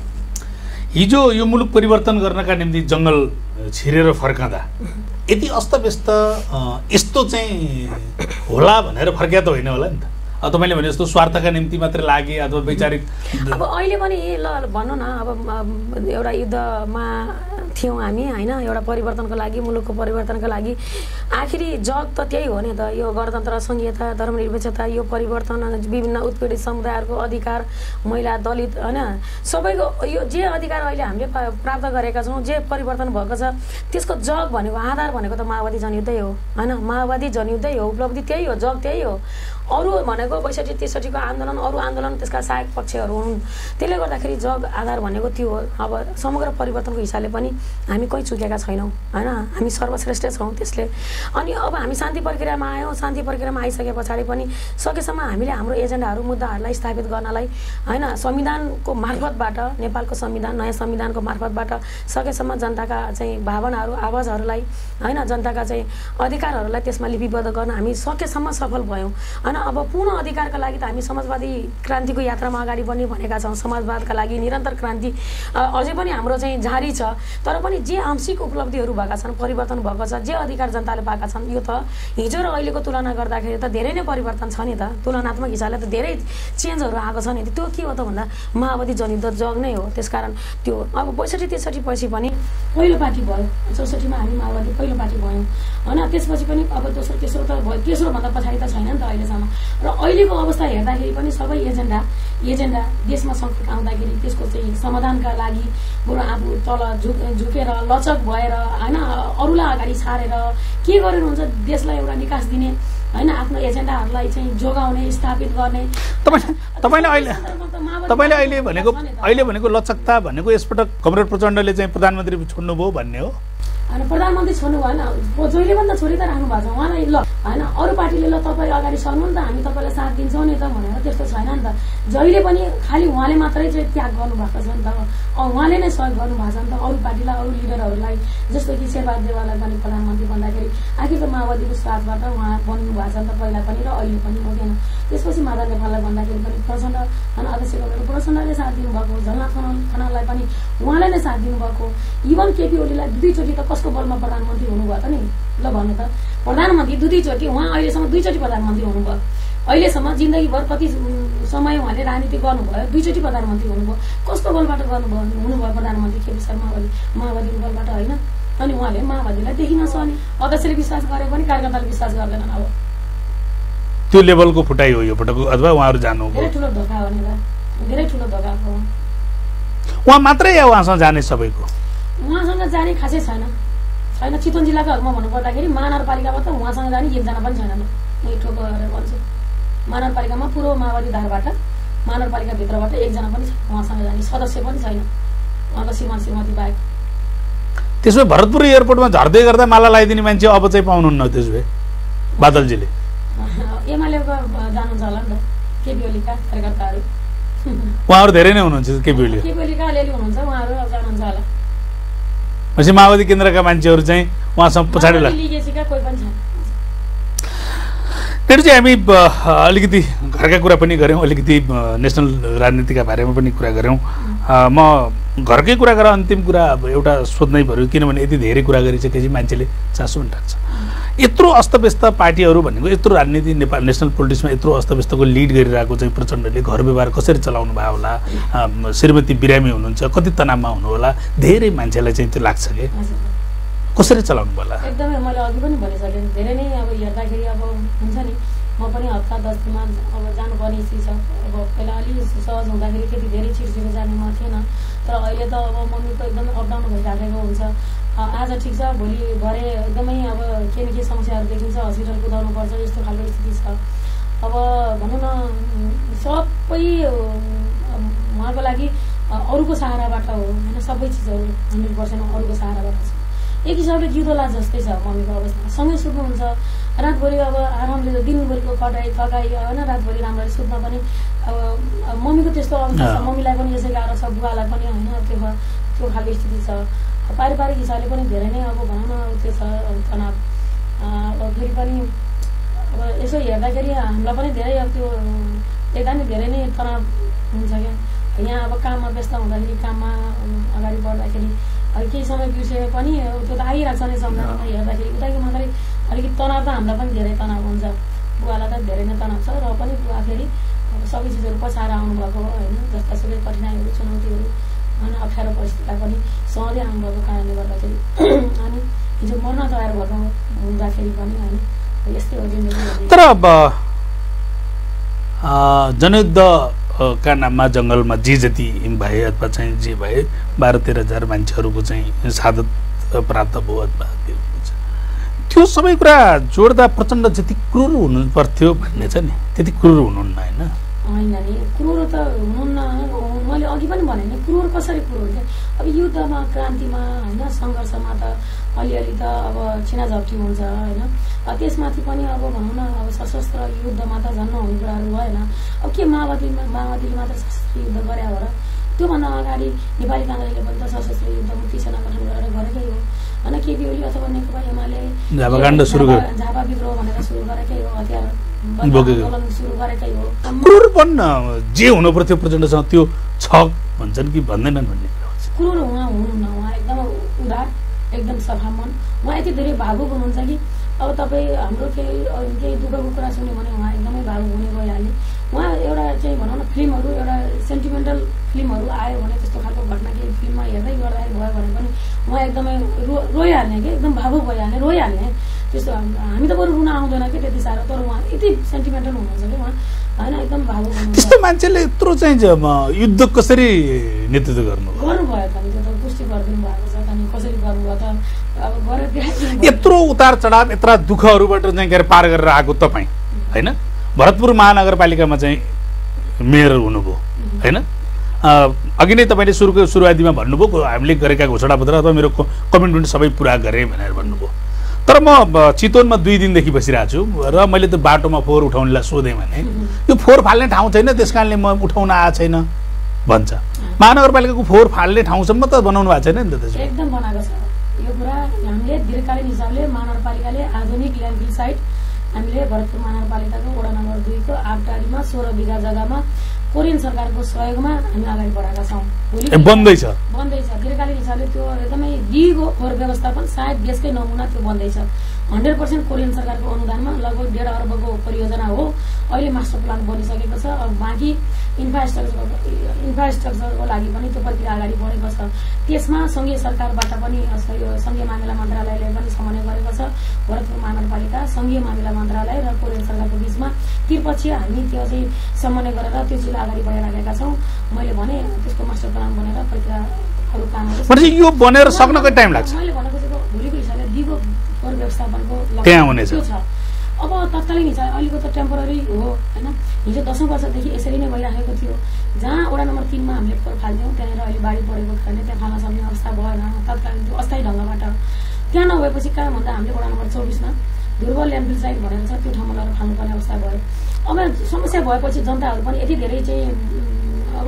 हिजो यो मुलुक परिवर्तन गर्नका निम्ति जङ्गल छिरेर फर्कँदा यति अस्तव्यस्त यस्तो चाहिँ होला भनेर फर्किया त होइन होला नि त? तपाईँले भने जस्तो स्वार्थका निम्ति मात्रै लागे अथवा वैचारिक? अब अहिले पनि ल भनौँ न, अब एउटा युद्धमा थियौँ हामी होइन, एउटा परिवर्तनको लागि, मुलुकको परिवर्तनको लागि। आखिरी जग त त्यही हो नि त, यो गणतन्त्र, सङ्घीयता, धर्मनिरपेक्षता, यो परिवर्तन, विभिन्न उत्पीडित समुदायहरूको अधिकार, महिला, दलित होइन, सबैको यो जे अधिकार अहिले हामीले प्राप्त गरेका छौँ, जे परिवर्तन भएको छ, त्यसको जग भनेको, आधार भनेको त माओवादी जनयुद्धै हो होइन। माओवादी जनयुद्धै हो, उपलब्धि त्यही हो, जग त्यही हो। अरू भनेको बैसठी त्रिसठीको आन्दोलन, अरू आन्दोलन त्यसका सहायक पक्षहरू हुन्। त्यसले गर्दाखेरि जग आधार भनेको त्यो हो। अब समग्र परिवर्तनको हिसाबले पनि हामी कहीँ चुकेका छैनौँ होइन, हामी सर्वश्रेष्ठ छौँ त्यसले। अनि अब हामी शान्ति प्रक्रियामा आयौँ, शान्ति प्रक्रियामा आइसके पछाडि पनि सकेसम्म हामीले हाम्रो एजेन्डाहरू, मुद्दाहरूलाई स्थापित गर्नलाई होइन, संविधानको मार्फतबाट, नेपालको संविधान, नयाँ संविधानको मार्फतबाट सकेसम्म जनताका चाहिँ भावनाहरू, आवाजहरूलाई होइन, जनताका चाहिँ अधिकारहरूलाई त्यसमा लिपिबद्ध गर्न हामी सकेसम्म सफल भयौँ होइन। अब पूर्ण अधिकारका लागि त हामी समाजवादी क्रान्तिको यात्रामा अगाडि बढ्ने भनेका छौँ। समाजवादका लागि निरन्तर क्रान्ति अझै पनि हाम्रो चाहिँ जारी छ। तर पनि जे आंशिक उपलब्धिहरू भएका छन्, परिवर्तन भएको छ, जे अधिकार जनताले पाएका छन्, यो त हिजो र अहिलेको तुलना गर्दाखेरि त धेरै नै परिवर्तन छ नि त। तुलनात्मक हिसाबले त धेरै चेन्जहरू आएको छ नि। त्यो के हो त भन्दा माओवादी जनयुद्ध जग नै हो। त्यसकारण त्यो अब बैसठी त्रिसठी पछि पनि पहिलो पार्टी भयो, चौसठीमा हामी माओवादी पहिलो पार्टी भयौँ होइन। त्यसपछि पनि अब दोस्रो तेस्रो त भयो, तेस्रोभन्दा पछाडि त छैन नि त अहिलेसम्म। र अहिलेको अवस्था हेर्दाखेरि पनि सबै एजेन्डा एजेन्डा देशमा सङ्कट आउँदाखेरि त्यसको चाहिँ समाधानका लागि बरु आफू तल झुक झुकेर लचक भएर होइन, अरूलाई अगाडि सारेर के गरेर हुन्छ देशलाई एउटा निकास दिने होइन, आफ्नो एजेन्डाहरूलाई चाहिँ जोगाउने, स्थापित गर्ने। तपाईँले अहिले तपाईँले अहिले भनेको अहिले भनेको लचकता भनेको यसपटक कमरेड प्रचण्डले चाहिँ प्रधानमन्त्री छोड्नुभयो भन्ने हो? होइन, प्रधानमन्त्री छोड्नु भएन, जहिले भन्दा छोडी त राख्नु भएको छ उहाँलाई। ल होइन, अरू पार्टीले ल तपाईँ अगाडि सर्नु नि त, हामी तपाईँलाई साथ दिन्छौँ नि त भनेर त्यस्तो छैन नि त। जहिले पनि खालि उहाँले मात्रै चाहिँ त्याग गर्नुभएको छ नि त, उहाँले नै सहयोग गर्नुभएको छ नि त अरू पार्टीलाई, अरू लिडरहरूलाई। जस्तो कि शेरबहादुर देवाललाई पनि प्रधानमन्त्री भन्दाखेरि आखिर त माओवादीको साथबाट उहाँ बन्नु भएको छ नि त, पहिला पनि र अहिले पनि हुँदैन। त्यसपछि माधव नेपाललाई भन्दाखेरि पनि प्रचण्ड होइन, अध्यक्ष गरेको प्रचण्डले साथ दिनुभएको, झलनाथ खनाललाई पनि उहाँले नै साथ दिनुभएको। इभन केपी ओलीलाई दुईचोटि त कसको बलमा प्रधानमन्त्री हुनुभयो त नि? ल भन्नु त, प्रधानमन्त्री दुईचोटि, उहाँ अहिलेसम्म दुईचोटि प्रधानमन्त्री हुनुभयो। अहिलेसम्म जिन्दगीभर कति समय उहाँले राजनीति गर्नुभयो, दुईचोटि प्रधानमन्त्री हुनुभयो। कसको बलबाट गर्नुभयो हुनुभयो प्रधानमन्त्री? केपी शर्मा ओली माओवादीको बलबाट होइन। अनि उहाँले माओवादीलाई देखि नसक्ने, अध्यक्षले विश्वास गरे पनि कार्यकर्ताले विश्वास गर्दैनन्। अब त्यो लेभलको फुटाइ हो यो पटक, अथवा उहाँहरू जानु धेरै ठुलो धोका हो नि त, धेरै ठुलो धोका हो। उहाँ मात्रै या उहाँसँग जाने सबैको? उहाँसँग जाने खासै छैन छैन चितवन जिल्लाको हकमा भन्नुपर्दाखेरि महानगरपालिकामा त उहाँसँग जाने एकजना पनि छैनन्। म ठोको गरेर भन्छु, महानगरपालिकामा पूर्व माओवादी धारबाट महानगरपालिकाभित्रबाट एकजना पनि छैन उहाँसँग जाने, सदस्य पनि छैन उहाँको श्रीमान श्रीमती बाहेक। त्यसो भए भरतपुर एयरपोर्टमा झर्दै गर्दा माला लगाइदिने मान्छे अब चाहिँ पाउनुहुन्न त्यसो भए बादलजीले? एमालेको जानुहुन्छ होला नि त केपी ओलीका कार्यकर्ताहरू उहाँहरू धेरै नै हुनुहुन्छ केपी ओली केपी ओलीका अलिअलि हुनुहुन्छ उहाँहरू अब जानुहुन्छ होला पछि माओवादी केन्द्रका मान्छेहरू चाहिँ उहाँसँग पछाडि ला लिगेसीका कोही पनि छैन त्यो चाहिँ हामी अलिकति घरका कुरा पनि गऱ्यौँ अलिकति नेसनल राजनीतिका बारेमा पनि कुरा गऱ्यौँ म घरकै कुरा गरेर अन्तिम कुरा अब एउटा सोध्नै पर्यो किनभने यति धेरै कुरा गरिसकेपछि मान्छेले चासो पनि राख्छ यत्रो अस्तव्यस्त पार्टीहरू भनेको यत्रो राजनीति नेपाल नेसनल पोलिटिक्समा यत्रो अस्तव्यस्तको लिड गरिरहेको चाहिँ प्रचण्डले घर व्यवहार कसरी चलाउनु भयो होला श्रीमती बिरामी हुनुहुन्छ कति तनावमा हुनु होला धेरै मान्छेलाई चाहिँ त्यो लाग्छ कि कसरी चलाउनु होला एकदमै मैले अघि पनि भनिसकेँ धेरै नै अब हेर्दाखेरि अब हुन्छ नि म पनि हप्ता दस दिनमा अब जानुपर्ने स्थिति छ अब पहिला अलि सहज हुँदाखेरि त्यति धेरै छिटो जाने म थिएन तर अहिले त अब मम्मीको एकदमै अपडाउन भइराखेको हुन्छ आज ठिक छ भोलि भरे एकदमै अब के न के समस्याहरू देखिन्छ हस्पिटल कुदाउनु पर्छ यस्तो खालको स्थिति छ अब भनौँ न सबै उहाँको लागि अरूको सहाराबाट हो होइन सबै चिजहरू हन्ड्रेड पर्सेन्ट अरूको सहाराबाट छ एक हिसाबले जिउदोला जस्तै छ मम्मीको अवस्था सँगै सुत्नुहुन्छ रातभरि अब आरामले दिनभरिको कटाइ थकाइ होइन रातभरि राम्ररी सुत्न पनि अब मम्मीको त्यस्तो अवस्था छ मम्मीलाई पनि यसै गाह्रो छ बुवालाई पनि होइन त्यो त्यो खालको स्थिति छ पारिवारिक हिसाबले पनि धेरै नै अब भनौँ न त्यो छ तनाव अब फेरि पनि अब यसो हेर्दाखेरि हामीलाई पनि धेरै अब त्यो यता नि धेरै नै तनाव हुन्छ क्या यहाँ अब काममा व्यस्त हुँदाखेरि काममा अगाडि बढ्दाखेरि केही समय बिर्से पनि त्यो त आइरहेको छ नै सम्झनामा हेर्दाखेरि उताको मात्रै अलिकति तनाव त हामीलाई पनि धेरै तनाव हुन्छ बुवालाई त धेरै नै तनाव छ र पनि बुवा फेरि सबै चिजहरू पछाएर आउनुभएको होइन जस्तासुकै कठिनाइहरू चुनौतीहरू होइन अप्ठ्यारो परिस्थितिलाई पनि सहँदै आउनुभएको कारणले गर्दाखेरि अनि हिजो मर्न तयार भएको हुँदाखेरि पनि होइन यस्तै हो जिन्दगी तर अब जनयुद्ध का नाममा जङ्गलमा जे जति भए अथवा चाहिँ जे भए बाह्र तेह्र हजार मान्छेहरूको चाहिँ सादत प्राप्त भयो अथवा त्यो सबै कुरा जोड्दा प्रचण्ड जति क्रूर हुनु पर्थ्यो भन्ने छ नि त्यति क्रूर हुनुहुन्न होइन होइन नि क्रूर त हुनुहुन्न मैले अघि पनि भने नि क्रूर कसरी क्रूर हुन्छ अब युद्धमा क्रान्तिमा होइन सङ्घर्षमा त अलिअलि त अब छिनाझप्टी हुन्छ होइन त्यसमाथि पनि अब भनौँ न अब सशस्त्र युद्धमा त झन् नहुने कुराहरू भएन अब के माओवादी माओवादीले मात्र सशस्त्र युद्ध गरे हो र त्योभन्दा अगाडि नेपाली काङ्ग्रेसले पनि त सशस्त्र युद्ध मुक्ति सेना गठन गरेर गरेकै हो होइन केपी ओली अथवा नेकपा एमाले झापा विद्रोह भनेर सुरु गरेकै हो हतियार आन्दोलन सुरु गरेकै हो क्रूरपन जे हुनु पर्थ्यो प्रचण्डसँग त्यो छ भन्छन् कि भन्दैनन् भन्ने क्रूर उहाँ हुनुहुन्न उहाँ एकदम उदार एकदम सफा मन उहाँ यति धेरै भावुक हुनुहुन्छ कि अब तपाईँ हाम्रो केही केही दुःखको कुरा सुन्यो भने उहाँ एकदमै भावुक हुने भइहाल्ने उहाँ एउटा चाहिँ भनौँ न फिल्महरू एउटा सेन्टिमेन्टल फिल्महरू आयो भने त्यस्तो खालको घटना केही फिल्ममा हेर्दै गर्दाखेरि भयो भने पनि उहाँ एकदमै रो रोइहाल्ने कि एकदम भावुक भइहाल्ने रोइहाल्ने त्यस्तो हामी त बरु रुन आउँदैन कि त्यति साह्रो तर उहाँ यति सेन्टिमेन्टल हुनुहुन्छ कि उहाँ होइन एकदम भावुक हुनुहुन्छ त्यस्तो मान्छेले यत्रो चाहिँ युद्ध कसरी नेतृत्व गर्नु गर्नुभयो त त्यो त पुष्टि गरिदिनु भएको छ अनि कसरी गर्नुभयो त अब गरेर यत्रो उतार चढाव यत्रो दुःखहरूबाट चाहिँ के अरे पार गरेर आएको तपाईँ होइन भरतपुर महानगरपालिकामा चाहिँ मेयर हुनुभयो होइन अघि नै तपाईँले सुरुको सुरुवातीमा भन्नुभयो हामीले गरेका घोषणापत्र अथवा मेरो कमिटमेन्ट सबै पुरा गरेँ भनेर भन्नुभयो तर म चितवनमा दुई दिनदेखि बसिरहेको छु र मैले त बाटोमा फोहोर उठाउनेलाई सोधेँ भने यो फोहोर फाल्ने ठाउँ छैन त्यस कारणले म उठाउन आएको छैन भन्छ महानगरपालिकाको फोहोर फाल्ने ठाउँसम्म त बनाउनु भएको छैन नि त त्यसो एकदम बनाएको छ यो कुरा हामीले दीर्घकालीन हिसाबले महानगरपालिकाले आधुनिक ल्यान्डफिल साइट हामीले भरतपुर महानगरपालिकाको वडा नम्बर दुईको आठटारीमा सोह्र बिघा जग्गामा कोरियन सरकारको सहयोगमा हामी अगाडि बढाएका छौँ बन्दैछ बन्दैछ दीर्घकालीन हिसाबले त्यो एकदमै दिगो फोहोर व्यवस्थापन सायद देशकै नमुना त्यो बन्दैछ हन्ड्रेड पर्सेन्ट कोरियन सरकारको अनुदानमा लगभग डेढ अर्बको परियोजना हो अहिले मास्टर प्लान बनिसकेको छ अब बाँकी इन्फ्रास्ट्रक्चर इन्फ्रास्ट्रक्चरको लागि पनि त्यो प्रक्रिया अगाडि बढेको छ त्यसमा सङ्घीय सरकारबाट पनि सङ्घीय मामिला मन्त्रालयले पनि समन्वय गरेको छ भरतपुर महानगरपालिका सङ्घीय मामिला मन्त्रालय र कोरियन सरकारको बिचमा त्रिपक्षीय हामी त्यो चाहिँ समन्वय गरेर त्यो चिज अगाडि बढाइराखेका छौँ मैले भने त्यसको मास्टर प्लान बनेर प्रक्रियाहरू कामहरू यो बनेर सक्नको टाइम लाग्छ मैले भन्न खोजेको भोलिको हिसाबले दिगो फोहोर व्यवस्थापनको त्यहाँ हुनेछ छ अब तत्कालीन हिसाब अहिलेको त टेम्पोररी हो होइन हिजो दसौँ वर्षदेखि यसरी नै भइराखेको थियो जहाँ वडा नम्बर तिनमा हामीले फोहोर फाल्थ्यौँ त्यहाँनिर अहिले बाढी परेको कारणले त्यहाँ फाल्न सक्ने अवस्था भएन तत्कालीन त्यो अस्थायी ढङ्गबाट त्यहाँ नभएपछि कहाँ भन्दा हामीले वडा नम्बर चौबिसमा दुर्बल ल्यान्डफिल साइट भनेर छ त्यो ठाउँमा लगेर फाल्नुपर्ने अवस्था भयो। अब समस्या भएपछि जनताहरू पनि यति धेरै चाहिँ अब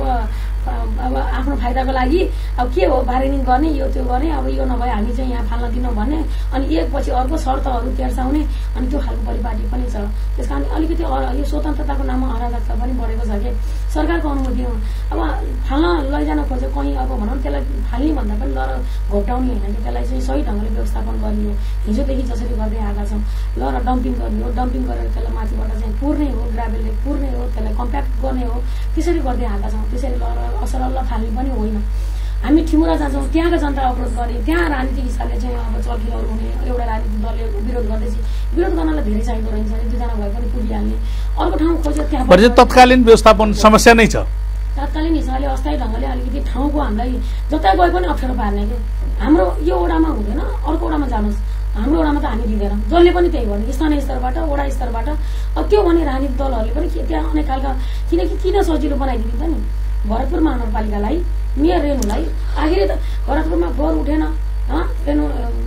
अब आफ्नो फाइदाको लागि अब के हो बार्गेनिङ गर्ने यो त्यो गर्ने अब यो नभए हामी चाहिँ यहाँ फाल्न दिनौँ भन्ने अनि एकपछि अर्को शर्तहरू तेर्साउने अनि त्यो खालको परिपाटी पनि छ। त्यस कारण अलिकति यो स्वतन्त्रताको नाममा अराजकता पनि बढेको छ कि सरकारको अनुमति हो। अब फाल्न लैजान खोज्यो कहीँ अब भनौँ त्यसलाई फाल्ने भन्दा पनि ल घोप्टाउने होइन कि त्यसलाई चाहिँ सही ढङ्गले व्यवस्थापन गरियो। हिजोदेखि जसरी गर्दै आएका छौँ ल र डम्पिङ गर्ने हो, डम्पिङ गरेर त्यसलाई माथिबाट चाहिँ पुर्ने हो, ग्राभेलले पुर्ने हो, त्यसलाई कम्प्याक्ट गर्ने हो, त्यसरी गर्दै आएका छौँ। त्यसरी ल असरल्ल फाल्ने पनि होइन। हामी ठिमुरा जान्छौँ त्यहाँका जनता अवरोध गर्ने, त्यहाँ राजनीतिक हिसाबले चाहिँ अब चलखेलहरू हुने, एउटा राजनीतिक दलले विरोध गर्दैछ विरोध गर्नलाई धेरै चाहिँदो रहेछ, एक दुईजना भए पनि पुगिहाल्ने। अर्को ठाउँ खोज्यो त्यहाँ तत्कालीन व्यवस्थापन समस्या नै छ। तत्कालीन हिसाबले अस्थायी ढङ्गले अलिकति ठाउँको हामीलाई जता गए पनि अप्ठ्यारो पार्ने कि हाम्रो यो वडामा हुँदैन अर्को वडामा जानुहोस्, हाम्रो वडामा त हामी दिँदैनौँ। जसले पनि त्यही भन्ने स्थानीय स्तरबाट वडा स्तरबाट अब त्यो भने राजनीतिक दलहरूले पनि त्यहाँ अनेक खालका किनकि किन सजिलो बनाइदिनु त नि भरतपुर महानगरपालिकालाई मेयर रेणुलाई आखिर त भरतपुरमा फोहोर उठेन रेणु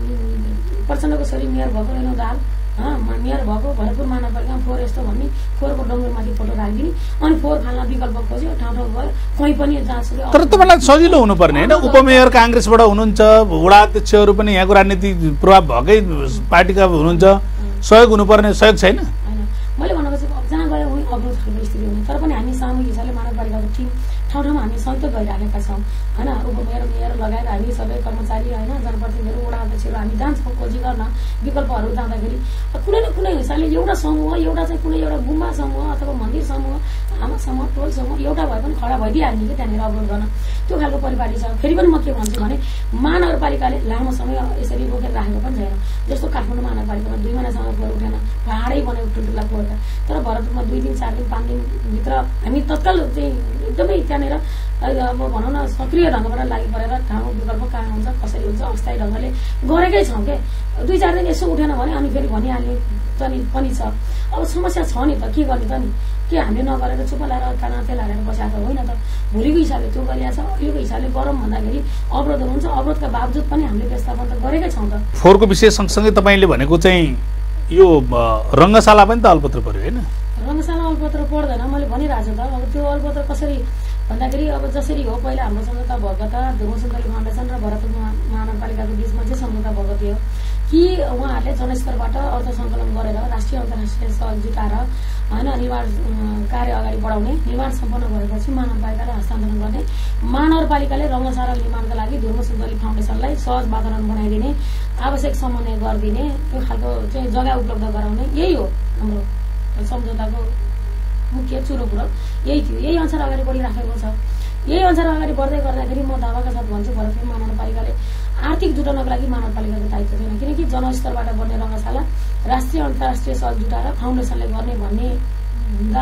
प्रचण्डको छोरी मेयर भएको रेणु दाहाल मेयर भएको भरतपुर महानगरपालिकामा फोहोर यस्तो भन्ने फोहोरको डङ्गुरमाथि फोटो राखिदिने अनि फोहोर फाल्न विकल्प खोज्यो ठाउँ ठाउँ गयो कहीँ पनि जहाँसुकै। तर तपाईँलाई सजिलो हुनुपर्ने होइन, उपमेयर काङ्ग्रेसबाट हुनुहुन्छ, वडा अध्यक्षहरू पनि यहाँको राजनीति प्रभाव भएकै पार्टीका हुनुहुन्छ, सहयोग हुनुपर्ने सहयोग छैन। मैले भनेको चाहिँ जहाँ गयो उहीँ अवरोध खालको स्थिति हुने। तर पनि हामी सामूहिक हिसाबले महानगरपालिकाको टिम ठाउँ ठाउँमा हामी संयुक्त गरिराखेका छौँ होइन। उपमेयर मेयर लगायत हामी सबै कर्मचारी होइन जनप्रतिनिधिहरू वडा अध्यक्षहरू हामी जान्छौँ खोजी गर्न विकल्पहरू जाँदाखेरि कुनै न कुनै हिसाबले एउटा समूह एउटा चाहिँ कुनै एउटा गुम्बा समूह अथवा मन्दिर समूह आमा समूह टोल समूह एउटा भए पनि खडा भइदिइहाल्ने कि त्यहाँनिर अवरोध गर्न त्यो खालको परिपाटी छ। फेरि पनि म के भन्छु भने महानगरपालिकाले लामो समय यसरी रोकेर राखेको पनि छैन। जस्तो काठमाडौँ महानगरपालिकामा दुई महिनासम्म फोहोर उठेन, पहाडै बनेको ठुल्ठुला फोहोरका। तर भरतपुरमा दुई दिन चार दिन पाँच दिनभित्र हामी तत्काल चाहिँ एकदमै त्यहाँनिर अब भनौँ न सक्रिय ढङ्गबाट लागि परेर ठाउँ विकल्प कहाँ हुन्छ कसरी हुन्छ अस्थायी ढङ्गले गरेकै छौँ के। दुई चार दिन यसो उठेन भने अनि फेरि भनिहाल्ने पनि छ। अब समस्या छ नि त के गर्ने त नि के हामीले नगरेर चुप लगाएर काना तेल हालेर बसेको त होइन त। भोलिको हिसाबले त्यो गरिएको छ, अहिलेको हिसाबले गरौँ भन्दाखेरि अवरोधहरू हुन्छ, अवरोधका बावजुद पनि हामीले व्यवस्थापन त गरेकै छौँ त। फोहोरको विषय सँगसँगै तपाईँले भनेको चाहिँ यो रङ्गशाला पनि त अलपत्र पर्यो होइन? रङ्गशाला अलपत्र पर्दैन मैले भनिरहेको छु त। अब त्यो अलपत्र कसरी भन्दाखेरि अब जसरी हो पहिला हाम्रो सम्झौता भएको त धुर्मसुन्दरी फाउन्डेसन र भरतपुर महानगरपालिकाको बिचमा चाहिँ सम्झौता भएको थियो कि उहाँहरूले जनस्तरबाट अर्थ सङ्कलन गरेर राष्ट्रिय अन्तर्राष्ट्रिय सहयोग जुटाएर होइन निर्माण कार्य अगाडि बढाउने, निर्माण सम्पन्न गरेपछि महानगरपालिकाले हस्तान्तरण गर्ने, महानगरपालिकाले रङ्गशाला निर्माणका लागि धुर्मसुन्दरी फाउन्डेसनलाई सहज वातावरण बनाइदिने, आवश्यक समन्वय गरिदिने, त्यो खालको चाहिँ जग्गा उपलब्ध गराउने, यही हो हाम्रो सम्झौताको मुख्य चुरो कुरो यही थियो। यही अनुसार अगाडि बढिराखेको छ। यही अनुसार अगाडि बढ्दै गर्दाखेरि म दावाका साथ भन्छु भरतपुर महानगरपालिकाले आर्थिक जुटाउनको लागि महानगरपालिकाको दायित्व छैन, किनकि जनस्तरबाट बन्ने रङ्गशाला राष्ट्रिय अन्तर्राष्ट्रिय सहयोग जुटाएर फाउन्डेसनले गर्ने भन्ने हुँदा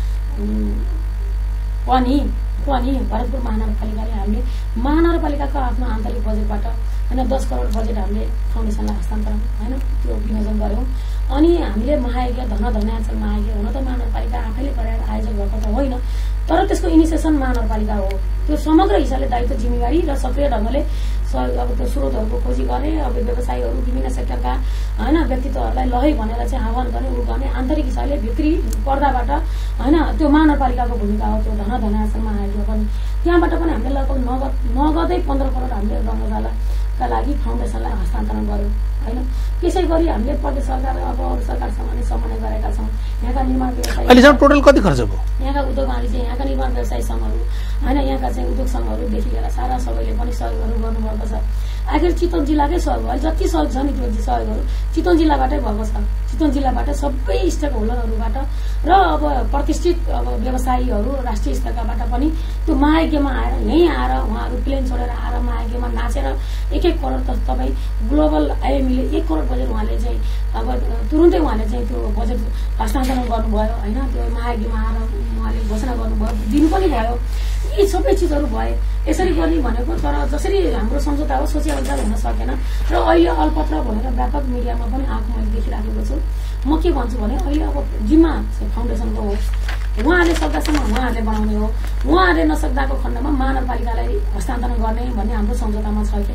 पनि पनि भरतपुर महानगरपालिकाले हामीले महानगरपालिकाको आफ्नो आन्तरिक बजेटबाट होइन दस करोड बजेट हामीले फाउन्डेसनलाई हस्तान्तरण होइन त्यो विनियोजन गऱ्यौँ। अनि हामीले महायज्ञ धन धन्याञ्चल महायज्ञ हुन त महानगरपालिका आफैले गरेर आयोजन भएको त होइन, तर त्यसको इनिसिएसन महानगरपालिका हो। त्यो समग्र हिसाबले दायित्व जिम्मेवारी र सक्रिय ढङ्गले अब त्यो स्रोतहरूको खोजी गर्ने, अब व्यवसायीहरू विभिन्न सेक्टरका होइन व्यक्तित्वहरूलाई लहै भनेर चाहिँ आह्वान गर्ने, उ गर्ने आन्तरिक हिसाबले भित्री पर्दाबाट होइन त्यो महानगरपालिकाको भूमिका हो। त्यो धन धन्याञ्चल महायज्ञ पनि त्यहाँबाट पनि हामीले लगभग नगद नगदै पन्ध्र करोड हामीले रङ्गशालाका लागि फाउन्डेसनलाई हस्तान्तरण गर्यौँ होइन। त्यसै गरी हामीले प्रदेश सरकार अब अरू सरकारसँग नै समन्वय गरेका छौँ। यहाँका निर्माण व्यवसाय अहिलेसम्म टोटल कति खर्च भयो? यहाँका उद्योग चाहिँ यहाँका निर्माण व्यवसाय सङ्घहरू होइन यहाँका चाहिँ उद्योग सङ्घहरूदेखि लिएर सारा सबैले पनि सहयोगहरू गर्नुभएको छ। आखिर चितवन जिल्लाकै सहयोग भयो, जति सहयोग छ नि त्यो सहयोगहरू चितवन जिल्लाबाटै भएको छ। चितवन जिल्लाबाट सबै स्टेक होल्डरहरूबाट र अब प्रतिष्ठित अब व्यवसायीहरू राष्ट्रिय स्तरकाबाट पनि त्यो महायज्ञमा आएर यहीँ आएर उहाँहरू प्लेन छोडेर आएर महायज्ञमा नाचेर एक एक करोड त तपाईँ ग्लोबल आइएमईले एक करोड बजेट उहाँले चाहिँ अब तुरुन्तै उहाँले चाहिँ त्यो बजेट हस्तान्तरण गर्नुभयो होइन। त्यो महायज्ञमा आएर उहाँले घोषणा गर्नुभयो, दिनु पनि भयो। यी सबै चिजहरू भए यसरी गर्ने भनेको, तर जसरी हाम्रो सम्झौता हो सोचे अनुसार हुन सकेन र अहिले अलपत्र भनेर व्यापक मिडियामा पनि आएको मैले देखिराखेको छु। म के भन्छु भने अहिले अब जिम्मा फाउन्डेसनको हो, उहाँहरूले सक्दासम्म उहाँहरूले बनाउने हो, उहाँहरूले नसक्दाको खण्डमा महानगरपालिकालाई हस्तान्तरण गर्ने भन्ने हाम्रो सम्झौतामा छ कि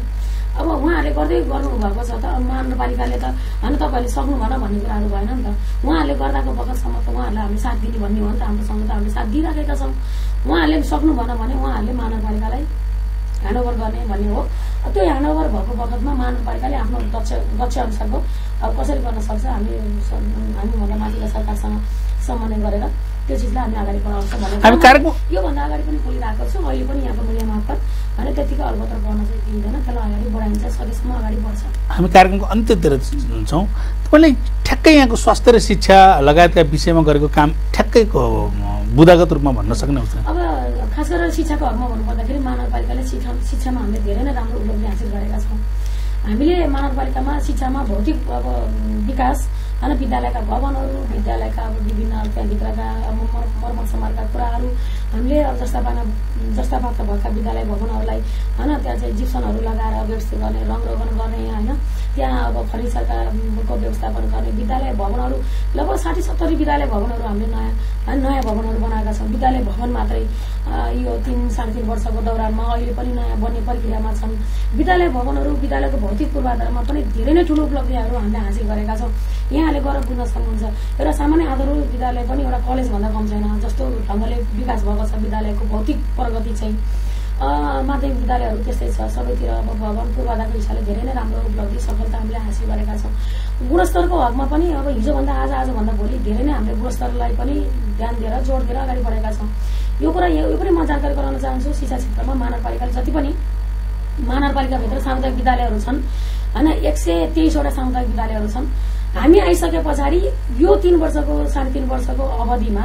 अब उहाँहरूले गर्दै गर्नुभएको छ त अब महानगरपालिकाले त होइन तपाईँहरूले सक्नु भन भन्ने कुराहरू भएन नि त उहाँहरूले गर्दाको बखतसम्म त उहाँहरूलाई हामीले साथ दिने भन्ने हो नि त हाम्रोसँग त हामीले साथ दिइराखेका छौँ उहाँहरूले सक्नु भन भने उहाँहरूले महानगरपालिकालाई ह्यान्डओभर गर्ने भन्ने हो त्यो ह्यान्डओभर भएको बखतमा महानगरपालिकाले आफ्नो दक्ष दक्ष अनुसारको अब कसरी गर्न सक्छ हामी हामीभन्दा माथिका सरकारसँग समन्वय गरेर त्यो चिजलाई हामी अगाडि बढाउँछ भने योभन्दा अगाडि पनि बोलिरहेको छु अहिले पनि यहाँको मिडिया मार्फत होइन त्यतिकै अलपत्र गर्न चाहिँ दिँदैन त्यसलाई अगाडि बढाइन्छ सकेसम्म अगाडि बढ्छ। हामी कार्यक्रमको अन्त्यतिर छौँ तपाईँले ठ्याक्कै यहाँको स्वास्थ्य र शिक्षा लगायतका विषयमा गरेको काम ठ्याक्कैको बुदागत रूपमा भन्न सक्नुहुन्छ? अब खास गरेर शिक्षाको हकमा भन्नुपर्दाखेरि महानगरपालिकाले शिक्षा शिक्षामा हामीले धेरै नै राम्रो उपलब्धि हासिल गरेका छौँ। हामीले महानगरपालिकामा शिक्षामा भौतिक अब विकास होइन विद्यालयका भवनहरू विद्यालयका अब विभिन्न त्यहाँभित्रका मर्मत समारका कुराहरू हामीले अब जस्ता पाना जस्ता प्राप्त भएका विद्यालय भवनहरूलाई होइन त्यहाँ चाहिँ जिप्सनहरू लगाएर व्यवस्थित गर्ने रङरोगन गर्ने होइन त्यहाँ अब फर्निचरका को व्यवस्थापन गर्ने विद्यालय भवनहरू लगभग साठी सत्तरी विद्यालय भवनहरू हामीले नयाँ नयाँ भवनहरू बनाएका छौँ। विद्यालय भवन मात्रै यो तिन साढे तिन वर्षको दौरानमा अहिले पनि नयाँ बन्ने प्रक्रियामा छन्। विद्यालय भवनहरू विद्यालयको भौतिक पूर्वाधारमा पनि धेरै नै ठुलो उपलब्धिहरू हामीले हासिल गरेका छौँ। यहाँले गरेर बुझ्न सक्नुहुन्छ एउटा सामान्य आधारभूत विद्यालय पनि एउटा कलेजभन्दा कम छैन जस्तो ढङ्गले विकास भएको छ विद्यालयको भौतिक प्रगति चाहिँ। माध्यमिक विद्यालयहरू त्यस्तै छ सबैतिर अब भवन पूर्वाधारको हिसाबले धेरै नै राम्रो उपलब्धि सफलता हामीले हासिल गरेका छौँ। गुणस्तरको हकमा पनि अब हिजोभन्दा आज आजभन्दा भोलि धेरै नै हामीले गुणस्तरलाई पनि ध्यान दिएर जोड दिएर अगाडि बढेका छौँ। यो कुरा यो पनि म जानकारी गराउन चाहन्छु शिक्षा क्षेत्रमा महानगरपालिकाले जति पनि महानगरपालिकाभित्र सामुदायिक विद्यालयहरू छन् होइन एक सय तेइसवटा सामुदायिक विद्यालयहरू छन्। हामी आइसके पछाडि यो तीन वर्षको साढे तीन वर्षको अवधिमा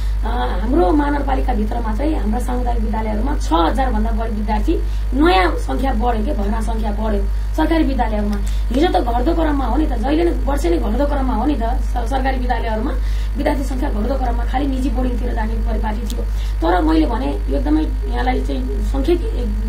हाम्रो महानगरपालिकाभित्र मात्रै हाम्रा सामुदायिक विद्यालयहरूमा छ हजार भन्दा बढी विद्यार्थी नयाँ संख्या बढ्यो कि भर्ना संख्या बढ्यो सरकारी विद्यालयहरूमा। हिजो त घट्दो क्रममा हो नि त जहिले नै वर्षै नै घट्दो क्रममा हो नि त सरकारी विद्यालयहरूमा विद्यार्थी संख्या घट्दो क्रममा खालि निजी बोर्डिङतिर जाने परिपाटी थियो। तर मैले भने एकदमै यहाँलाई चाहिँ संख्यिक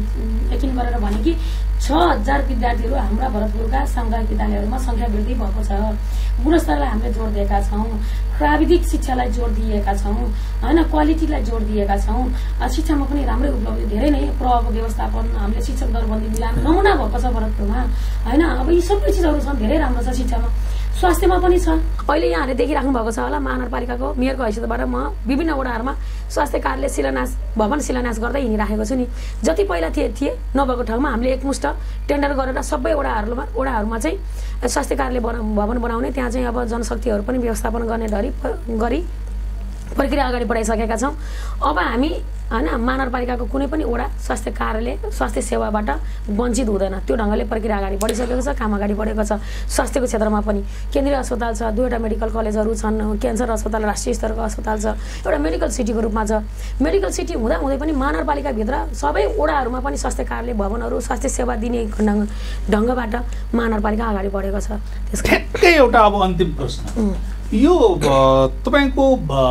यकिन गरेर भने कि छ हजार विद्यार्थीहरू हाम्रा भरतपुरका सामुदायिक विद्यालयहरूमा संख्या वृद्धि भएको छ। गुणस्तरलाई हामीले जोड दिएका छौँ, प्राविधिक शिक्षालाई जोड दिएका छौँ होइन क्वालिटीलाई जोड दिएका छौँ। शिक्षामा पनि राम्रै उपलब्धि धेरै नै प्रभावको व्यवस्थापन हामीले शिक्षक दरबन्दी मिलान नमुना भएको छ भरतपुरमा होइन। अब यी सबै चिजहरू छन् धेरै राम्रो छ शिक्षामा। स्वास्थ्यमा पनि छ अहिले यहाँहरूले देखिराख्नु भएको छ होला महानगरपालिकाको मेयरको हैसियतबाट म विभिन्न वडाहरूमा स्वास्थ्य कार्यालय शिलान्यास भवन शिलान्यास गर्दै हिँडिराखेको छु नि। जति पहिला थिए थिए नभएको ठाउँमा हामीले एकमुष्ट टेन्डर गरेर सबै वडाहरूमा वडाहरूमा चाहिँ स्वास्थ्य कार्यालय भवन बनाउने त्यहाँ चाहिँ अब जनशक्तिहरू पनि व्यवस्थापन गर्ने धरी गरी प्रक्रिया अगाडि बढाइसकेका छौँ। अब हामी होइन महानगरपालिकाको कुनै पनि वडा स्वास्थ्य कार्यालय स्वास्थ्य सेवाबाट वञ्चित हुँदैन त्यो ढङ्गले प्रक्रिया अगाडि बढिसकेको छ काम अगाडि बढेको छ। स्वास्थ्यको क्षेत्रमा पनि केन्द्रीय अस्पताल छ दुईवटा मेडिकल कलेजहरू छन् क्यान्सर अस्पताल राष्ट्रिय स्तरको अस्पताल छ एउटा मेडिकल सिटीको रूपमा छ। मेडिकल सिटी हुँदा हुँदै पनि महानगरपालिकाभित्र सबै वडाहरूमा पनि स्वास्थ्य कार्यालय भवनहरू स्वास्थ्य सेवा दिने ढङ्गबाट महानगरपालिका अगाडि बढेको छ। त्यसकै एउटा अब अन्तिम प्रश्न यो तपाईँको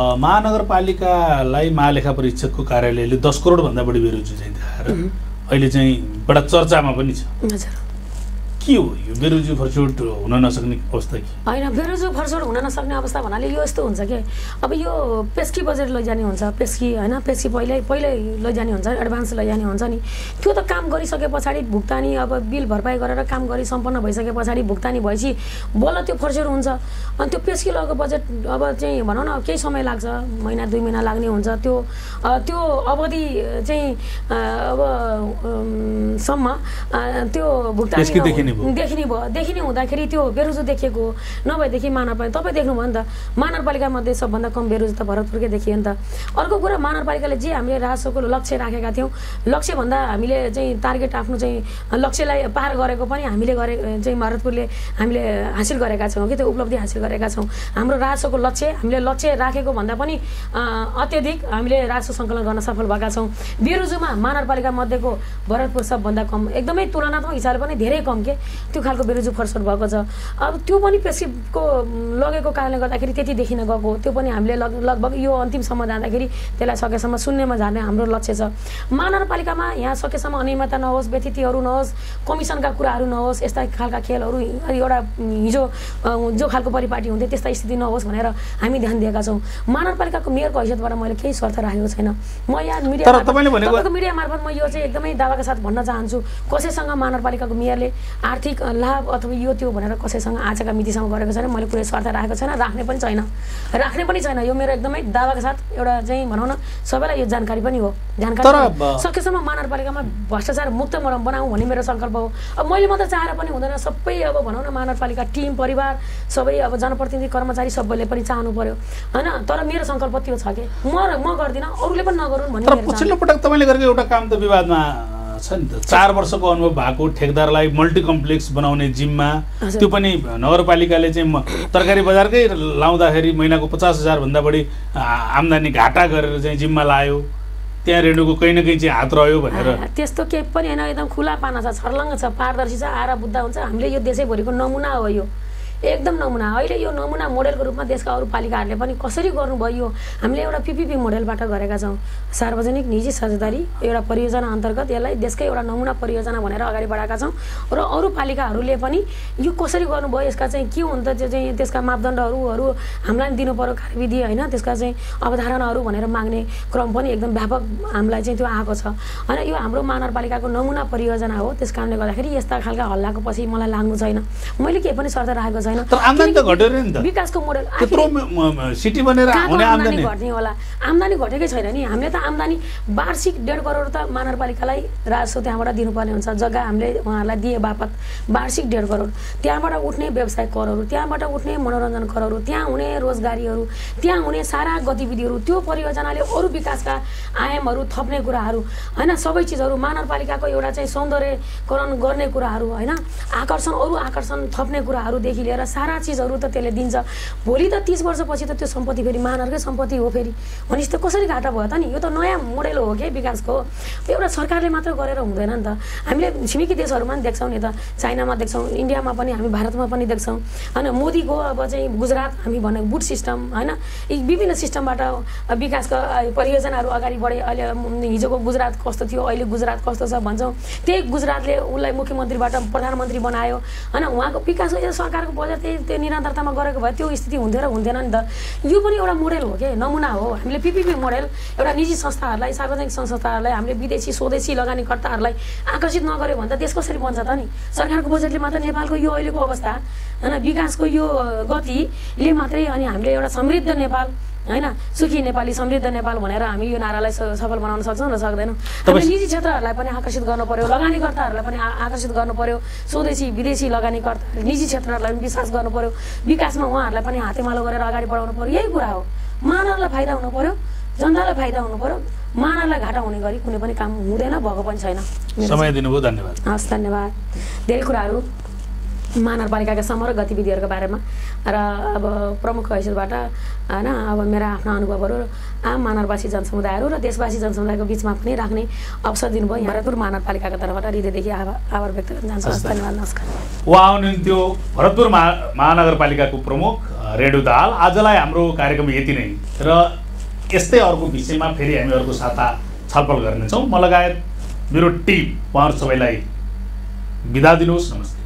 महानगरपालिकालाई महालेखा परीक्षकको कार्यालयले दस करोड भन्दा बढी बेरोजु चाहिँ देखाएर अहिले चाहिँ बडा चर्चामा पनि छ। के हो यो बेरोजु फर्चोट हुन नसक्ने अवस्था कि होइन? बेरोजु फर्चोट हुन नसक्ने अवस्था भन्नाले यो यस्तो हुन्छ कि अब यो पेस्की बजेट लैजाने हुन्छ पेस्की होइन पेस्की पहिल्यै पहिल्यै लैजाने हुन्छ एडभान्स लैजाने हुन्छ नि। त्यो त काम गरिसके पछाडि भुक्तानी अब बिल भरपाई गरेर काम गरी सम्पन्न भइसके पछाडि भुक्तानी भएपछि बल्ल त्यो फर्चोट हुन्छ। अनि त्यो पेस्की लगेको बजेट अब चाहिँ भनौँ न केही समय लाग्छ महिना दुई महिना लाग्ने हुन्छ। त्यो त्यो अवधि चाहिँ अब सम्म त्यो भुक्तानी देखिने भयो देखिने हुँदाखेरि त्यो बेरोजु देखिएको नभएदेखि महानगरपालिका तपाईँ देख्नुभयो नि त महानगरपालिका मध्ये सबभन्दा कम बेरोजु त भरतपुरकै देखियो नि त। अर्को कुरा महानगरपालिकाले जे हामीले राजस्वको लक्ष्य राखेका थियौँ लक्ष्यभन्दा हामीले चाहिँ टार्गेट आफ्नो चाहिँ लक्ष्यलाई पार गरेको पनि हामीले गरे चाहिँ भरतपुरले हामीले हासिल गरेका छौँ कि त्यो उपलब्धि हासिल गरेका छौँ। हाम्रो राजस्वको लक्ष्य हामीले लक्ष्य राखेको भन्दा पनि अत्यधिक हामीले राजस्व सङ्कलन गर्न सफल भएका छौँ। बेरोजुमा महानगरपालिका मध्येको भरतपुर सबभन्दा कम एकदमै तुलनात्मक हिसाबले पनि धेरै कम के त्यो खालको बेरोजु फरसट भएको छ। अब त्यो पनि पेसिभको लगेको कारणले गर्दाखेरि त्यति देखिन गएको, त्यो पनि हामीले लग लगभग यो अन्तिमसम्म जाँदाखेरि त्यसलाई सकेसम्म शून्यमा जाने हाम्रो लक्ष्य छ। महानगरपालिकामा यहाँ सकेसम्म अनियमितता नहोस्, व्यतिथिहरू नहोस्, कमिसनका कुराहरू नहोस्, यस्ता खालका खेलहरू एउटा हिजो जो खालको परिपाटी हुन्थ्यो त्यस्ता स्थिति नहोस् भनेर हामी ध्यान दिएका छौँ। महानगरपालिकाको मेयरको हैसियतबाट मैले केही शर्त राखेको छैन। म यहाँ मिडिया तपाईँको मिडिया मार्फत म यो चाहिँ एकदमै दावाका साथ भन्न चाहन्छु, कसैसँग महानगरपालिकाको मेयरले आर्थिक लाभ अथवा यो त्यो भनेर कसैसँग आजका मितिसम्म गरेको छैन। मैले कुनै शर्त राखेको छैन, राख्ने पनि छैन राख्ने पनि छैन यो मेरो एकदमै दावाका साथ एउटा चाहिँ भनौँ न सबैलाई यो जानकारी पनि हो। जानकारी सकेसम्म महानगरपालिकामा भ्रष्टाचार मुक्त बनाऊँ भन्ने मेरो सङ्कल्प हो। अब मैले मात्र चाहेर पनि हुँदैन, सबै अब भनौँ न महानगरपालिका टिम परिवार सबै अब जनप्रतिनिधि कर्मचारी सबैले पनि चाहनु पर्यो होइन। तर मेरो सङ्कल्प त्यो छ कि म म गर्दिनँ, अरूले पनि नगरून् भन्ने। तर पछिल्लो पटक तपाईँले गरेको एउटा काम त विवादमा छ नि त, चार वर्षको अनुभव भएको ठेकदारलाई मल्टी कम्प्लेक्स बनाउने जिम्मा, त्यो पनि नगरपालिकाले चाहिँ तरकारी बजारकै लाउँदाखेरि महिनाको पचास हजारभन्दा बढी आम्दानी घाटा गरेर चाहिँ जिम्मा लायो, त्यहाँ रेणुको कहीँ न कहीँ चाहिँ हात रह्यो भनेर। त्यस्तो केही पनि होइन, एकदम खुला पाना छ, छर्लङ्ग छ, पारदर्शी छ, आरा बुद्ध हुन्छ। हामीले यो देशैभरिको नमुना हो, यो एकदम नमुना। अहिले यो नमुना मोडेलको रूपमा देशका अरू पालिकाहरूले पनि कसरी गर्नुभयो हामीले एउटा पिपिपी मोडेलबाट गरेका छौँ। सार्वजनिक निजी साझेदारी एउटा परियोजना अन्तर्गत यसलाई देशकै एउटा नमुना परियोजना भनेर अगाडि बढाएका छौँ र अरू पालिकाहरूले पनि यो कसरी गर्नुभयो, यसका चाहिँ के हुन्छ त्यो चाहिँ त्यसका मापदण्डहरू हामीलाई दिनु पर्यो कार्यविधि होइन, त्यसका चाहिँ अवधारणाहरू भनेर माग्ने क्रम पनि एकदम व्यापक हामीलाई चाहिँ त्यो आएको छ होइन। यो हाम्रो महानगरपालिकाको नमुना परियोजना हो, त्यस कारणले गर्दाखेरि यस्ता खालका हल्लाको पछि मलाई लाग्नु छैन। मैले केही पनि शर्त राखेको छैन। तर आम्दानी त घट्यो नि त, विकासको मोडेल त्यत्रो सिटी बनेर हुने आम्दानी घट्ने होला, आम्दानी घटेकै छैन नि। हामीले त आम्दानी वार्षिक डेढ करोड त महानगरपालिकालाई राजस्व त्यहाँबाट दिनुपर्ने हुन्छ, जग्गा हामीले उहाँहरूलाई दिए बापत वार्षिक डेढ करोड, त्यहाँबाट उठ्ने व्यवसाय करहरू, त्यहाँबाट उठ्ने मनोरञ्जन करहरू, त्यहाँ हुने रोजगारीहरू, त्यहाँ हुने सारा गतिविधिहरू, त्यो परियोजनाले अरू विकासका आयामहरू थप्ने कुराहरू होइन, सबै चिजहरू महानगरपालिकाको एउटा चाहिँ सौन्दर्यकरण गर्ने कुराहरू होइन, आकर्षण अरू आकर्षण थप्ने कुराहरूदेखि लिएर सारा चिजहरू त त्यसले दिन्छ। भोलि त तीस वर्षपछि त त्यो सम्पत्ति फेरि महानगरकै सम्पत्ति हो फेरि भनेपछि त कसरी घाटा भयो त नि। यो त नयाँ मोडेल हो कि विकासको, एउटा सरकारले मात्र गरेर हुँदैन नि त। हामीले छिमेकी देशहरूमा पनि देख्छौँ नि त, चाइनामा देख्छौँ, इन्डियामा पनि हामी भारतमा पनि देख्छौँ होइन। मोदीको अब चाहिँ गुजरात हामी भनेको बुट सिस्टम होइन, यी विभिन्न सिस्टमबाट विकासका परियोजनाहरू अगाडि बढे। अहिले हिजोको गुजरात कस्तो थियो, अहिले गुजरात कस्तो छ भन्छौँ, त्यही गुजरातले उसलाई मुख्यमन्त्रीबाट प्रधानमन्त्री बनायो होइन। उहाँको विकास सरकारको बजेट त्यही त्यो निरन्तरतामा गरेको भए त्यो स्थिति हुन्थ्यो र हुन्थेन नि त। यो पनि एउटा मोडेल हो कि नमुना हो। हामीले पिपिपी मोडेल एउटा निजी संस्थाहरूलाई, सार्वजनिक संस्थाहरूलाई हामीले विदेशी स्वदेशी लगानीकर्ताहरूलाई आकर्षित नगर्यो भने त देश कसरी बन्छ त नि। सरकारको बजेटले मात्र नेपालको यो अहिलेको अवस्था होइन, विकासको यो गतिले मात्रै अनि हामीले एउटा समृद्ध नेपाल होइन, सुखी नेपाली समृद्ध नेपाल भनेर हामी यो नारालाई सफल बनाउन सक्छौँ र सक्दैनौँ। हामीले निजी क्षेत्रहरूलाई पनि आकर्षित गर्नु पर्यो, लगानीकर्ताहरूलाई पनि आकर्षित गर्नु पर्यो, स्वदेशी विदेशी लगानीकर्ता निजी क्षेत्रहरूलाई पनि विश्वास गर्नु पर्यो, विकासमा उहाँहरूलाई पनि हातेमालो गरेर अगाडि बढाउनु पर्यो। यही कुरा हो, मानवलाई फाइदा हुनु पर्यो, जनतालाई फाइदा हुनु पर्यो, मानवलाई घाटा हुने गरी कुनै पनि काम हुँदैन, भएको पनि छैन। समय दिनुभयो, धन्यवाद। हस्, धन्यवाद। धेरै कुराहरू महानगरपालिकाका समग्र गतिविधिहरूको बारेमा र अब प्रमुख हैसियतबाट होइन अब मेरा आफ्ना अनुभवहरू आम महानगरवासी जनसमुदायहरू र देशवासी जनसमुदायको बिचमा पनि राख्ने अवसर दिनुभयो। भरतपुर महानगरपालिकाको तर्फबाट हृदयदेखि आभार व्यक्त गर्न चाहन्छु। धन्यवाद, नमस्कार। उहाँ हुनुहुन्थ्यो भरतपुर महा महानगरपालिकाको प्रमुख रेणु दाहाल। आजलाई हाम्रो कार्यक्रम यति नै र यस्तै अर्को विषयमा फेरि हामी अर्को साता छलफल गर्नेछौँ। म लगायत मेरो टिम उहाँहरू सबैलाई बिदा दिनुहोस्। नमस्ते।